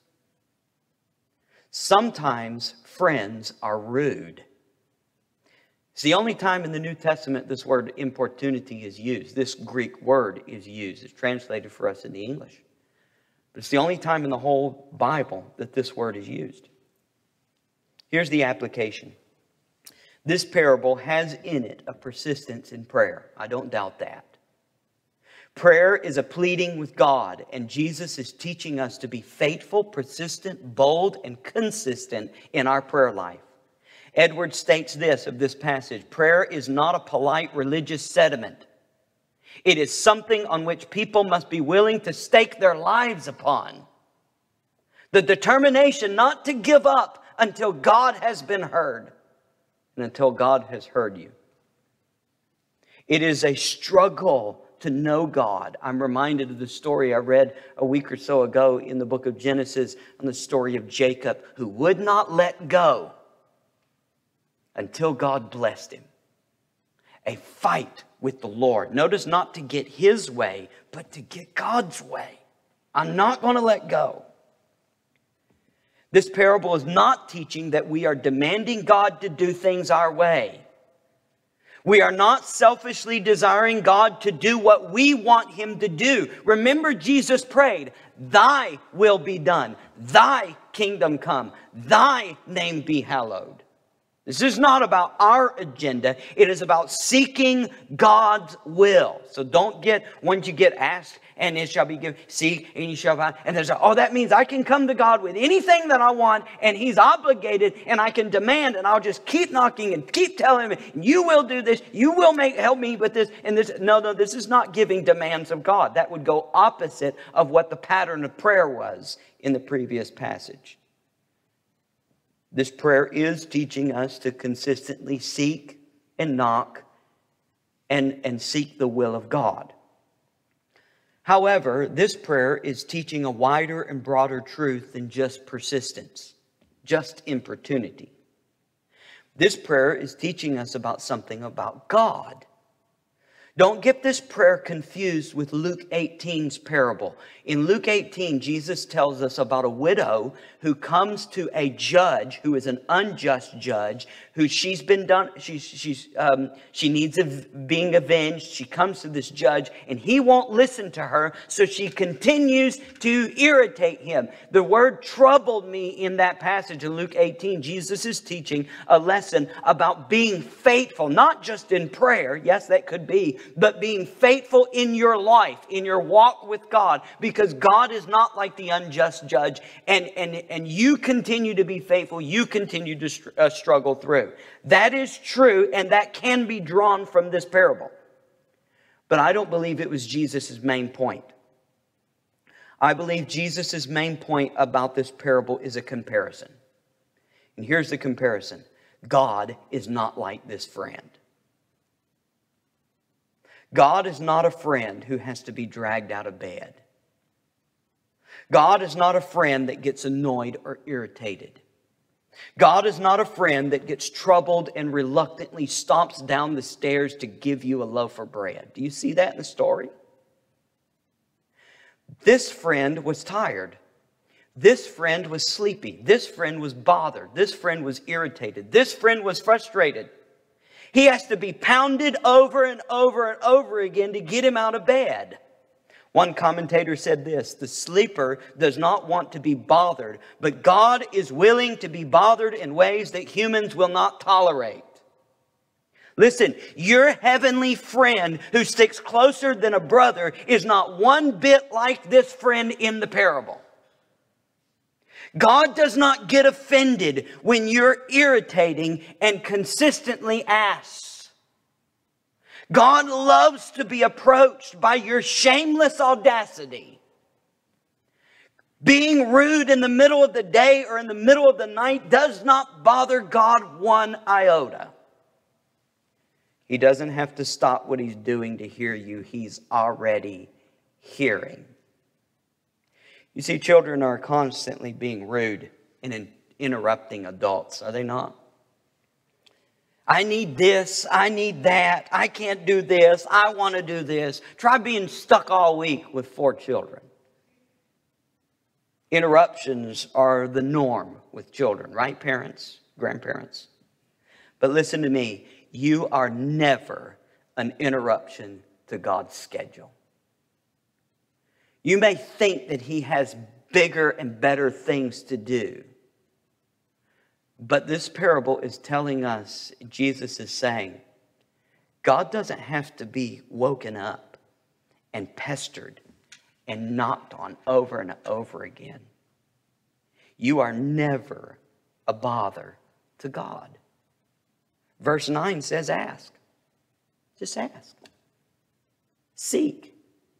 Sometimes friends are rude. It's the only time in the New Testament this word importunity is used. This Greek word is used. It's translated for us in the English. But it's the only time in the whole Bible that this word is used. Here's the application. This parable has in it a persistence in prayer. I don't doubt that. Prayer is a pleading with God, and Jesus is teaching us to be faithful, persistent, bold, and consistent in our prayer life. Edwards states this of this passage, prayer is not a polite religious sentiment. It is something on which people must be willing to stake their lives upon. The determination not to give up until God has been heard and until God has heard you. It is a struggle to know God. I'm reminded of the story I read a week or so ago in the book of Genesis on the story of Jacob, who would not let go until God blessed him. A fight with the Lord. Notice, not to get his way, but to get God's way. I'm not going to let go. This parable is not teaching that we are demanding God to do things our way. We are not selfishly desiring God to do what we want him to do. Remember, Jesus prayed, thy will be done. Thy kingdom come. Thy name be hallowed. This is not about our agenda. It is about seeking God's will. So don't get, once you get asked, and it shall be given, seek, and you shall find. And there's, a, oh, that means I can come to God with anything that I want, and He's obligated, and I can demand, and I'll just keep knocking and keep telling Him, you will do this, you will make help me with this, and this. No, no, this is not giving demands of God. That would go opposite of what the pattern of prayer was in the previous passage. This prayer is teaching us to consistently seek and knock and, and seek the will of God. However, this prayer is teaching a wider and broader truth than just persistence, just importunity. This prayer is teaching us about something about God. Don't get this prayer confused with Luke eighteen's parable. In Luke eighteen, Jesus tells us about a widow who comes to a judge who is an unjust judge, who she's been done, she's, she's, um, she needs av- being avenged. She comes to this judge and he won't listen to her, so she continues to irritate him. The word troubled me in that passage in Luke eighteen. Jesus is teaching a lesson about being faithful, not just in prayer, yes, that could be, but being faithful in your life, in your walk with God, because God is not like the unjust judge, and, and, and you continue to be faithful, you continue to str- uh, struggle through. That is true, and that can be drawn from this parable. But I don't believe it was Jesus' main point. I believe Jesus' main point about this parable is a comparison. And here's the comparison. God is not like this friend. God is not a friend who has to be dragged out of bed. God is not a friend that gets annoyed or irritated. God is not a friend that gets troubled and reluctantly stomps down the stairs to give you a loaf of bread. Do you see that in the story? This friend was tired. This friend was sleepy. This friend was bothered. This friend was irritated. This friend was frustrated. He has to be pounded over and over and over again to get him out of bed. One commentator said this: the sleeper does not want to be bothered, but God is willing to be bothered in ways that humans will not tolerate. Listen, your heavenly friend who sticks closer than a brother is not one bit like this friend in the parable. God does not get offended when you're irritating and consistently asks. God loves to be approached by your shameless audacity. Being rude in the middle of the day or in the middle of the night does not bother God one iota. He doesn't have to stop what he's doing to hear you. He's already hearing. You see, children are constantly being rude and in interrupting adults, are they not? I need this, I need that, I can't do this, I want to do this. Try being stuck all week with four children. Interruptions are the norm with children, right, parents, grandparents? But listen to me, you are never an interruption to God's schedule. You may think that He has bigger and better things to do. But this parable is telling us, Jesus is saying, God doesn't have to be woken up and pestered and knocked on over and over again. You are never a bother to God. Verse nine says ask. Just ask. Seek.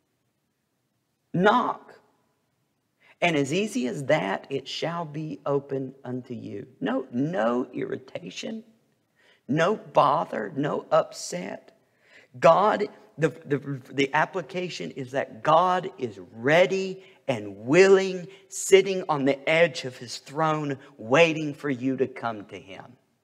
Knock. And as easy as that, it shall be open unto you. No, no irritation, no bother, no upset. God, the, the, the application is that God is ready and willing, sitting on the edge of His throne, waiting for you to come to Him.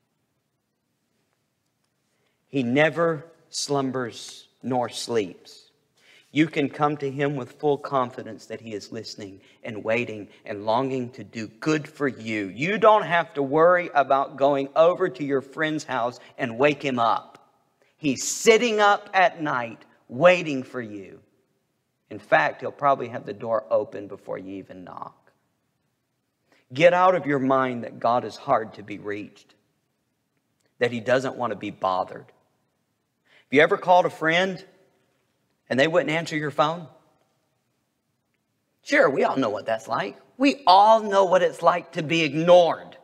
He never slumbers nor sleeps. You can come to Him with full confidence that He is listening and waiting and longing to do good for you. You don't have to worry about going over to your friend's house and wake him up. He's sitting up at night waiting for you. In fact, He'll probably have the door open before you even knock. Get out of your mind that God is hard to be reached. that he doesn't want to be bothered. Have you ever called a friend and they wouldn't answer your phone? Sure, we all know what that's like. We all know what it's like to be ignored.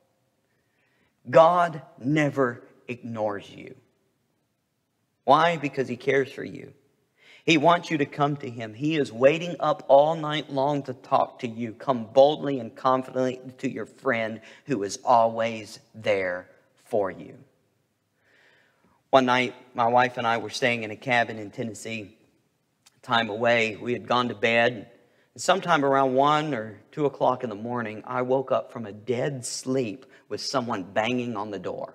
God never ignores you. Why? Because he cares for you. He wants you to come to him. He is waiting up all night long to talk to you. Come boldly and confidently to your friend who is always there for you. One night, my wife and I were staying in a cabin in Tennessee, time away. We had gone to bed. Sometime around one or two o'clock in the morning, I woke up from a dead sleep with someone banging on the door.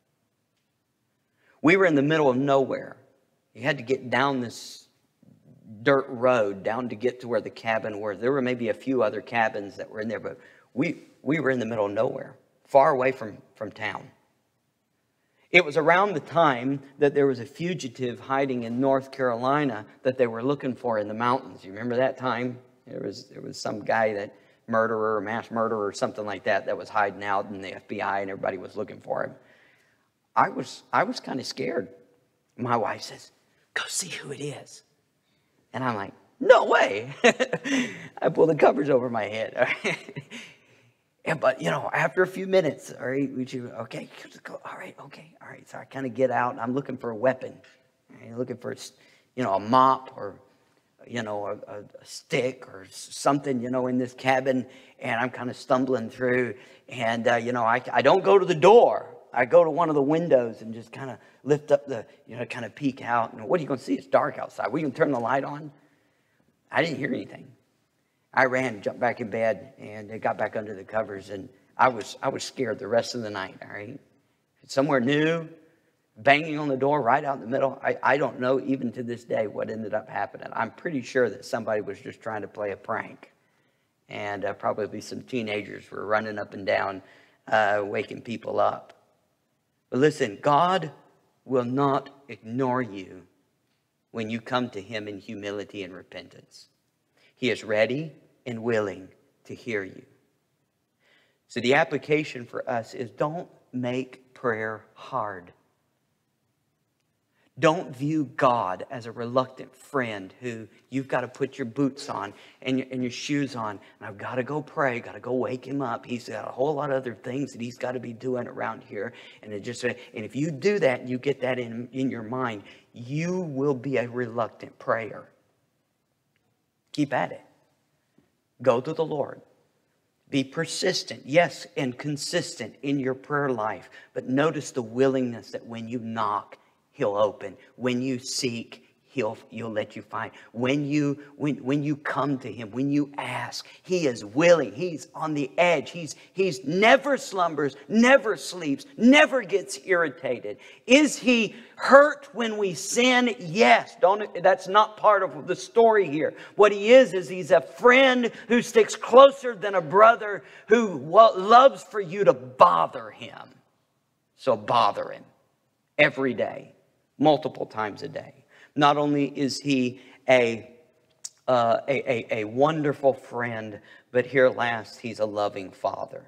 We were in the middle of nowhere. You had to get down this dirt road down to get to where the cabin was. There were maybe a few other cabins that were in there, but we, we were in the middle of nowhere, far away from, from town. It was around the time that there was a fugitive hiding in North Carolina that they were looking for in the mountains. You remember that time? There was, there was some guy that, murderer or mass murderer or something like that, that was hiding out in the F B I and everybody was looking for him. I was, I was kind of scared. My wife says, go see who it is. And I'm like, no way. I pull the covers over my head. And, but, you know, after a few minutes, all right, we you, okay, all right, okay, all right. So I kind of get out and I'm looking for a weapon. I'm looking for, you know, a mop or, you know, a, a, a stick or something, you know, in this cabin. And I'm kind of stumbling through. And, uh, you know, I, I don't go to the door. I go to one of the windows and just kind of lift up the, you know, kind of peek out. And what are you going to see? It's dark outside. What, are you going to turn the light on? I didn't hear anything. I ran, jumped back in bed, and I got back under the covers. And I was I was scared the rest of the night, all right? Somewhere new, banging on the door right out in the middle. I, I don't know even to this day what ended up happening. I'm pretty sure that somebody was just trying to play a prank. And uh, probably some teenagers were running up and down, uh, waking people up. But listen, God will not ignore you when you come to him in humility and repentance. He is ready and willing to hear you. So the application for us is don't make prayer hard. Don't view God as a reluctant friend who you've got to put your boots on and your, and your shoes on. And I've got to go pray, got to go wake him up. He's got a whole lot of other things that he's got to be doing around here. And it just and if you do that and you get that in, in your mind, you will be a reluctant prayer. Keep at it. Go to the Lord. Be persistent, yes, and consistent in your prayer life. But notice the willingness that when you knock, he'll open. When you seek, he'll, he'll let you find. When you, when, when you come to him, when you ask, he is willing. He's on the edge. He's, he's never slumbers, never sleeps, never gets irritated. Is he hurt when we sin? Yes. Don't, that's not part of the story here. What he is, is he's a friend who sticks closer than a brother who loves for you to bother him. So bother him every day. Multiple times a day. Not only is he a, uh, a, a, a wonderful friend, but here last, he's a loving father.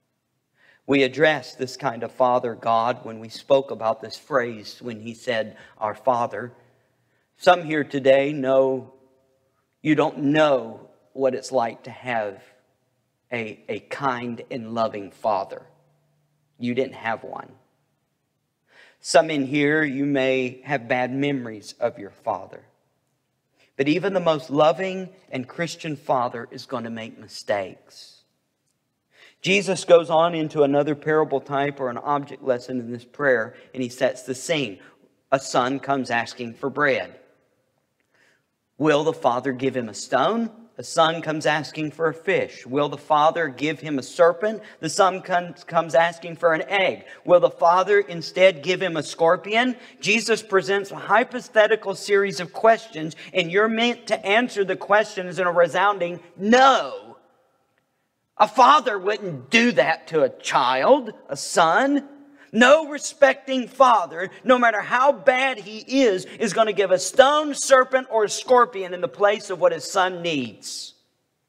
We addressed this kind of Father God when we spoke about this phrase when he said, our Father. Some here today know, you don't know what it's like to have a, a kind and loving father. You didn't have one. Some in here, you may have bad memories of your father. But even the most loving and Christian father is going to make mistakes. Jesus goes on into another parable type or an object lesson in this prayer, and he sets the scene. A son comes asking for bread. Will the father give him a stone? The son comes asking for a fish. Will the father give him a serpent? The son comes, comes asking for an egg. Will the father instead give him a scorpion? Jesus presents a hypothetical series of questions, and you're meant to answer the questions in a resounding no. A father wouldn't do that to a child, a son. No respecting father, no matter how bad he is, is going to give a stone, serpent, or a scorpion in the place of what his son needs.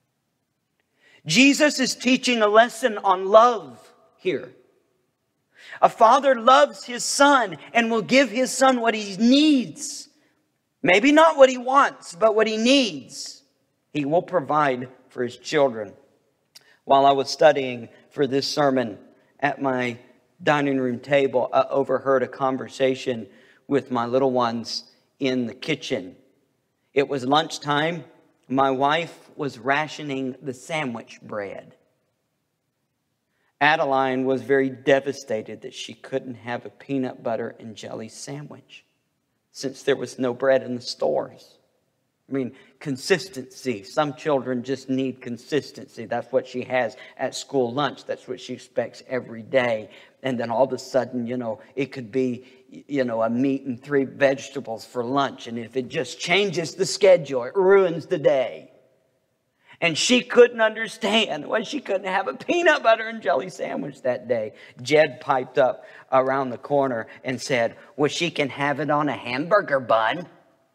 Jesus is teaching a lesson on love here. A father loves his son and will give his son what he needs. Maybe not what he wants, but what he needs. He will provide for his children. While I was studying for this sermon at my dining room table, I overheard a conversation with my little ones in the kitchen. It was lunchtime. My wife was rationing the sandwich bread. Adeline was very devastated that she couldn't have a peanut butter and jelly sandwich since there was no bread in the stores. I mean, consistency. Some children just need consistency. That's what she has at school lunch. That's what she expects every day. And then all of a sudden, you know, it could be, you know, a meat and three vegetables for lunch. And if it just changes the schedule, it ruins the day. And she couldn't understand why she couldn't have a peanut butter and jelly sandwich that day. Jed piped up around the corner and said, well, she can have it on a hamburger bun.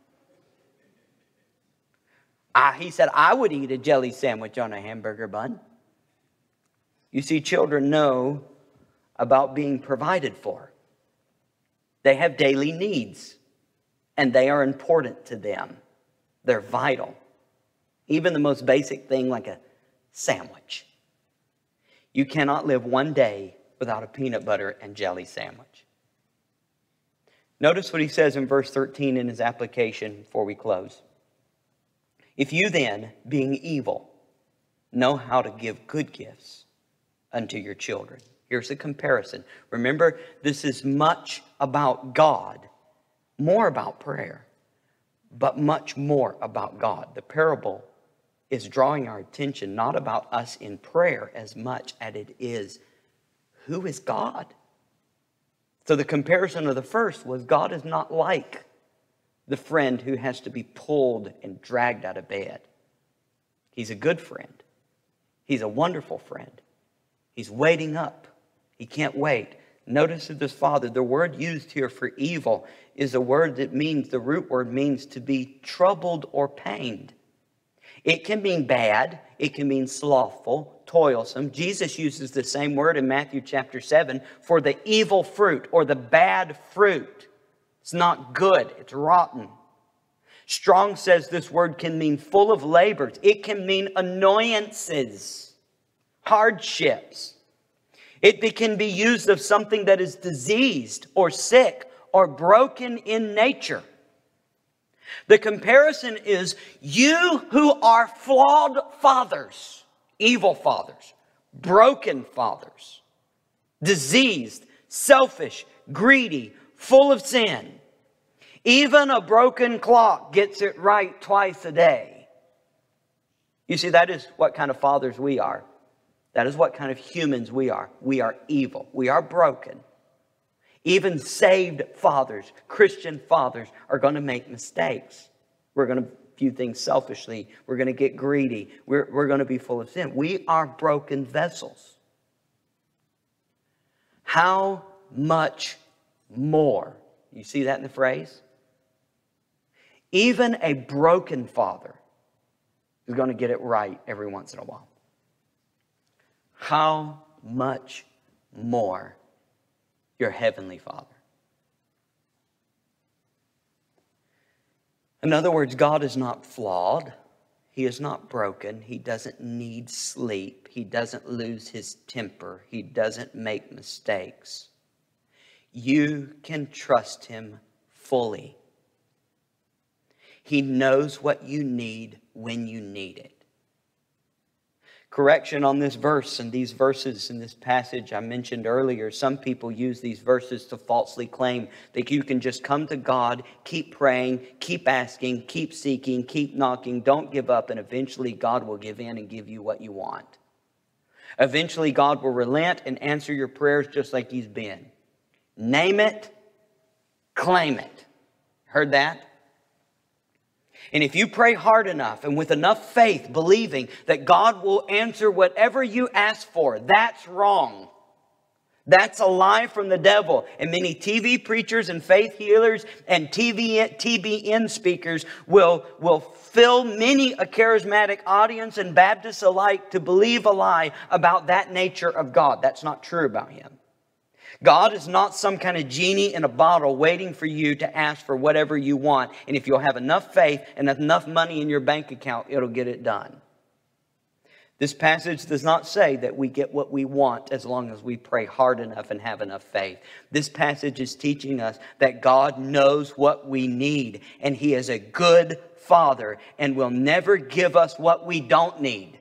I, he said, I would eat a jelly sandwich on a hamburger bun. You see, children know about being provided for. They have daily needs, and they are important to them. They're vital. Even the most basic thing like a sandwich. You cannot live one day without a peanut butter and jelly sandwich. Notice what he says in verse thirteen in his application before we close. If you then, being evil, know how to give good gifts unto your children. Here's a comparison. Remember, this is much about God, more about prayer, but much more about God. The parable is drawing our attention not about us in prayer as much as it is, who is God? So the comparison of the first was God is not like the friend who has to be pulled and dragged out of bed. He's a good friend. He's a wonderful friend. He's waiting up. He can't wait. Notice that this father, the word used here for evil is a word that means, the root word means to be troubled or pained. It can mean bad. It can mean slothful, toilsome. Jesus uses the same word in Matthew chapter seven for the evil fruit or the bad fruit. It's not good. It's rotten. Strong says this word can mean full of labors. It can mean annoyances, hardships. It can be used of something that is diseased or sick or broken in nature. The comparison is you who are flawed fathers, evil fathers, broken fathers, diseased, selfish, greedy, full of sin. Even a broken clock gets it right twice a day. You see, that is what kind of fathers we are. That is what kind of humans we are. We are evil. We are broken. Even saved fathers, Christian fathers, are going to make mistakes. We're going to view things selfishly. We're going to get greedy. We're, we're going to be full of sin. We are broken vessels. How much more? You see that in the phrase? Even a broken father is going to get it right every once in a while. How much more your heavenly Father? In other words, God is not flawed. He is not broken. He doesn't need sleep. He doesn't lose his temper. He doesn't make mistakes. You can trust him fully. He knows what you need when you need it. Correction on this verse and these verses in this passage I mentioned earlier. Some people use these verses to falsely claim that you can just come to God, keep praying, keep asking, keep seeking, keep knocking, don't give up, and eventually God will give in and give you what you want. Eventually God will relent and answer your prayers just like he's been. Name it, claim it. Heard that? And if you pray hard enough and with enough faith, believing that God will answer whatever you ask for, that's wrong. That's a lie from the devil. And many T V preachers and faith healers and T V, T B N speakers will, will fill many a charismatic audience and Baptists alike to believe a lie about that nature of God. That's not true about him. God is not some kind of genie in a bottle waiting for you to ask for whatever you want. And if you'll have enough faith and enough money in your bank account, it'll get it done. This passage does not say that we get what we want as long as we pray hard enough and have enough faith. This passage is teaching us that God knows what we need, and He is a good Father and will never give us what we don't need.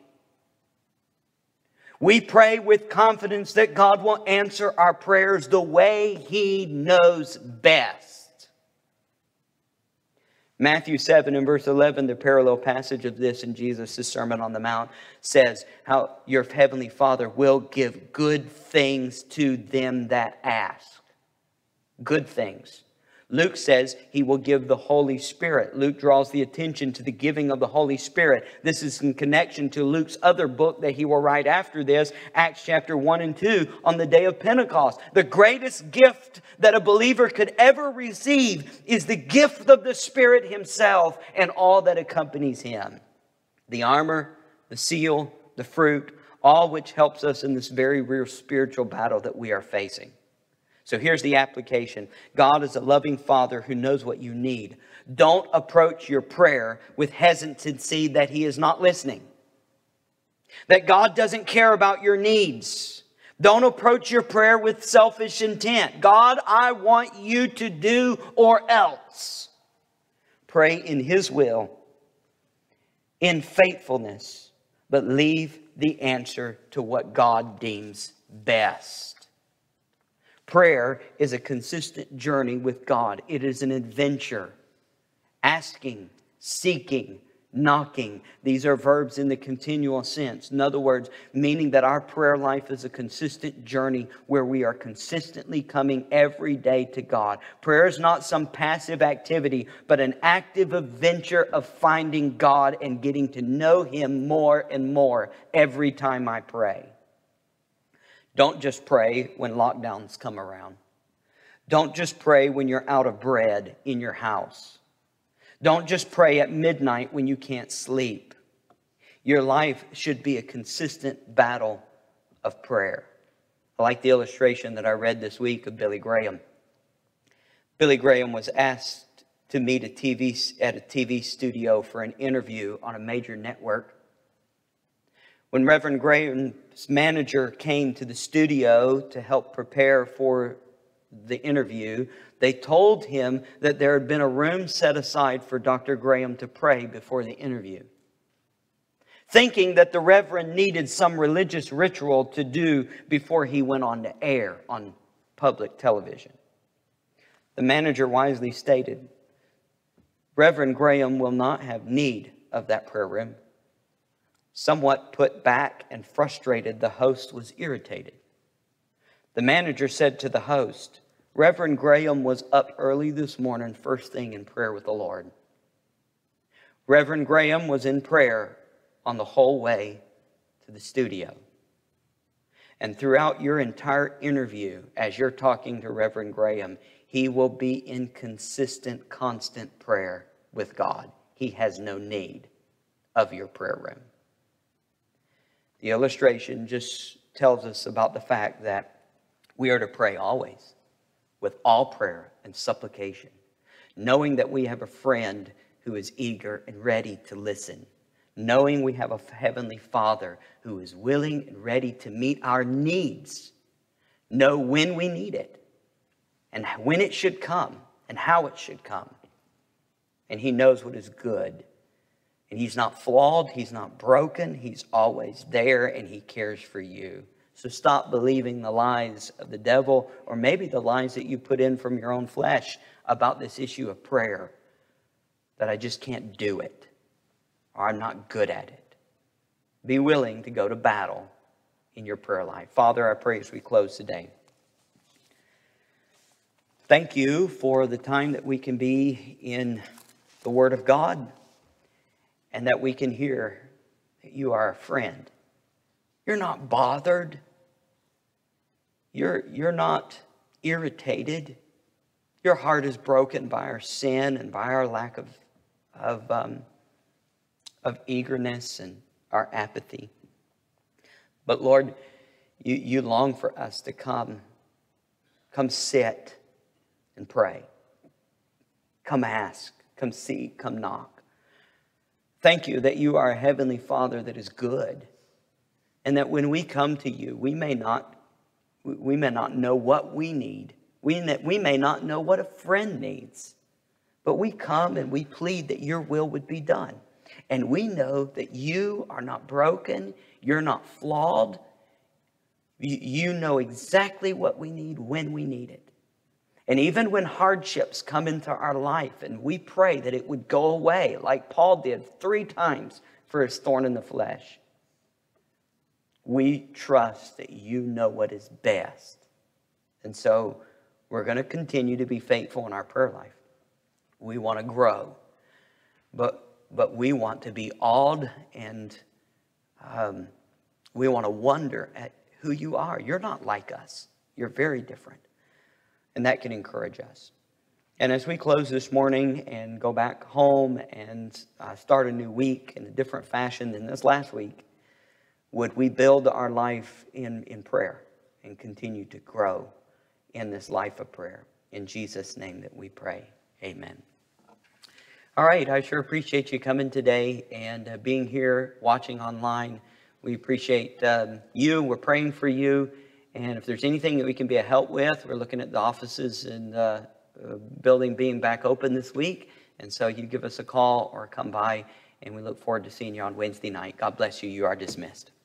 We pray with confidence that God will answer our prayers the way He knows best. Matthew seven and verse eleven, the parallel passage of this in Jesus' Sermon on the Mount, says how your heavenly Father will give good things to them that ask. Good things. Luke says He will give the Holy Spirit. Luke draws the attention to the giving of the Holy Spirit. This is in connection to Luke's other book that he will write after this, Acts chapter one and two, on the day of Pentecost. The greatest gift that a believer could ever receive is the gift of the Spirit Himself and all that accompanies Him. The armor, the seal, the fruit, all which helps us in this very real spiritual battle that we are facing. So here's the application. God is a loving Father who knows what you need. Don't approach your prayer with hesitancy that He is not listening, that God doesn't care about your needs. Don't approach your prayer with selfish intent. God, I want you to do or else. Pray in His will, in faithfulness, but leave the answer to what God deems best. Prayer is a consistent journey with God. It is an adventure. Asking, seeking, knocking. These are verbs in the continual sense. In other words, meaning that our prayer life is a consistent journey where we are consistently coming every day to God. Prayer is not some passive activity, but an active adventure of finding God and getting to know Him more and more every time I pray. Don't just pray when lockdowns come around. Don't just pray when you're out of bread in your house. Don't just pray at midnight when you can't sleep. Your life should be a consistent battle of prayer. I like the illustration that I read this week of Billy Graham. Billy Graham was asked to meet a T V, at a T V studio for an interview on a major network. When Reverend Graham's manager came to the studio to help prepare for the interview, they told him that there had been a room set aside for Doctor Graham to pray before the interview, thinking that the Reverend needed some religious ritual to do before he went on to air on public television. The manager wisely stated, Reverend Graham will not have need of that prayer room. Somewhat put back and frustrated, the host was irritated. The manager said to the host, Reverend Graham was up early this morning, first thing in prayer with the Lord. Reverend Graham was in prayer on the whole way to the studio. And throughout your entire interview, as you're talking to Reverend Graham, he will be in consistent, constant prayer with God. He has no need of your prayer room. The illustration just tells us about the fact that we are to pray always, with all prayer and supplication, knowing that we have a friend who is eager and ready to listen, knowing we have a heavenly Father who is willing and ready to meet our needs, know when we need it, and when it should come, and how it should come. And He knows what is good. And He's not flawed, He's not broken, He's always there, and He cares for you. So stop believing the lies of the devil, or maybe the lies that you put in from your own flesh about this issue of prayer, that I just can't do it, or I'm not good at it. Be willing to go to battle in your prayer life. Father, I pray as we close today, thank You for the time that we can be in the Word of God, and that we can hear that You are a friend. You're not bothered. You're, you're not irritated. Your heart is broken by our sin and by our lack of, of, um, of eagerness and our apathy. But Lord, you, you long for us to come Come sit and pray. Come ask, come seek, come knock. Thank you that you are a heavenly Father that is good. And that when we come to you, we may not, we may not know what we need. We, we may not know what a friend needs. But we come and we plead that your will would be done. And we know that you are not broken. You're not flawed. You, you know exactly what we need when we need it. And even when hardships come into our life and we pray that it would go away, like Paul did three times for his thorn in the flesh, we trust that you know what is best. And so we're going to continue to be faithful in our prayer life. We want to grow, but, but we want to be awed, and um, we want to wonder at who you are. You're not like us. You're very different. And that can encourage us. And as we close this morning and go back home and uh, start a new week in a different fashion than this last week, would we build our life in, in prayer and continue to grow in this life of prayer? In Jesus' name that we pray. Amen. All right, I sure appreciate you coming today and uh, being here, watching online. We appreciate um, you. We're praying for you. And if there's anything that we can be a help with, we're looking at the offices and uh, uh, building being back open this week. And so you give us a call or come by, and we look forward to seeing you on Wednesday night. God bless you. You are dismissed.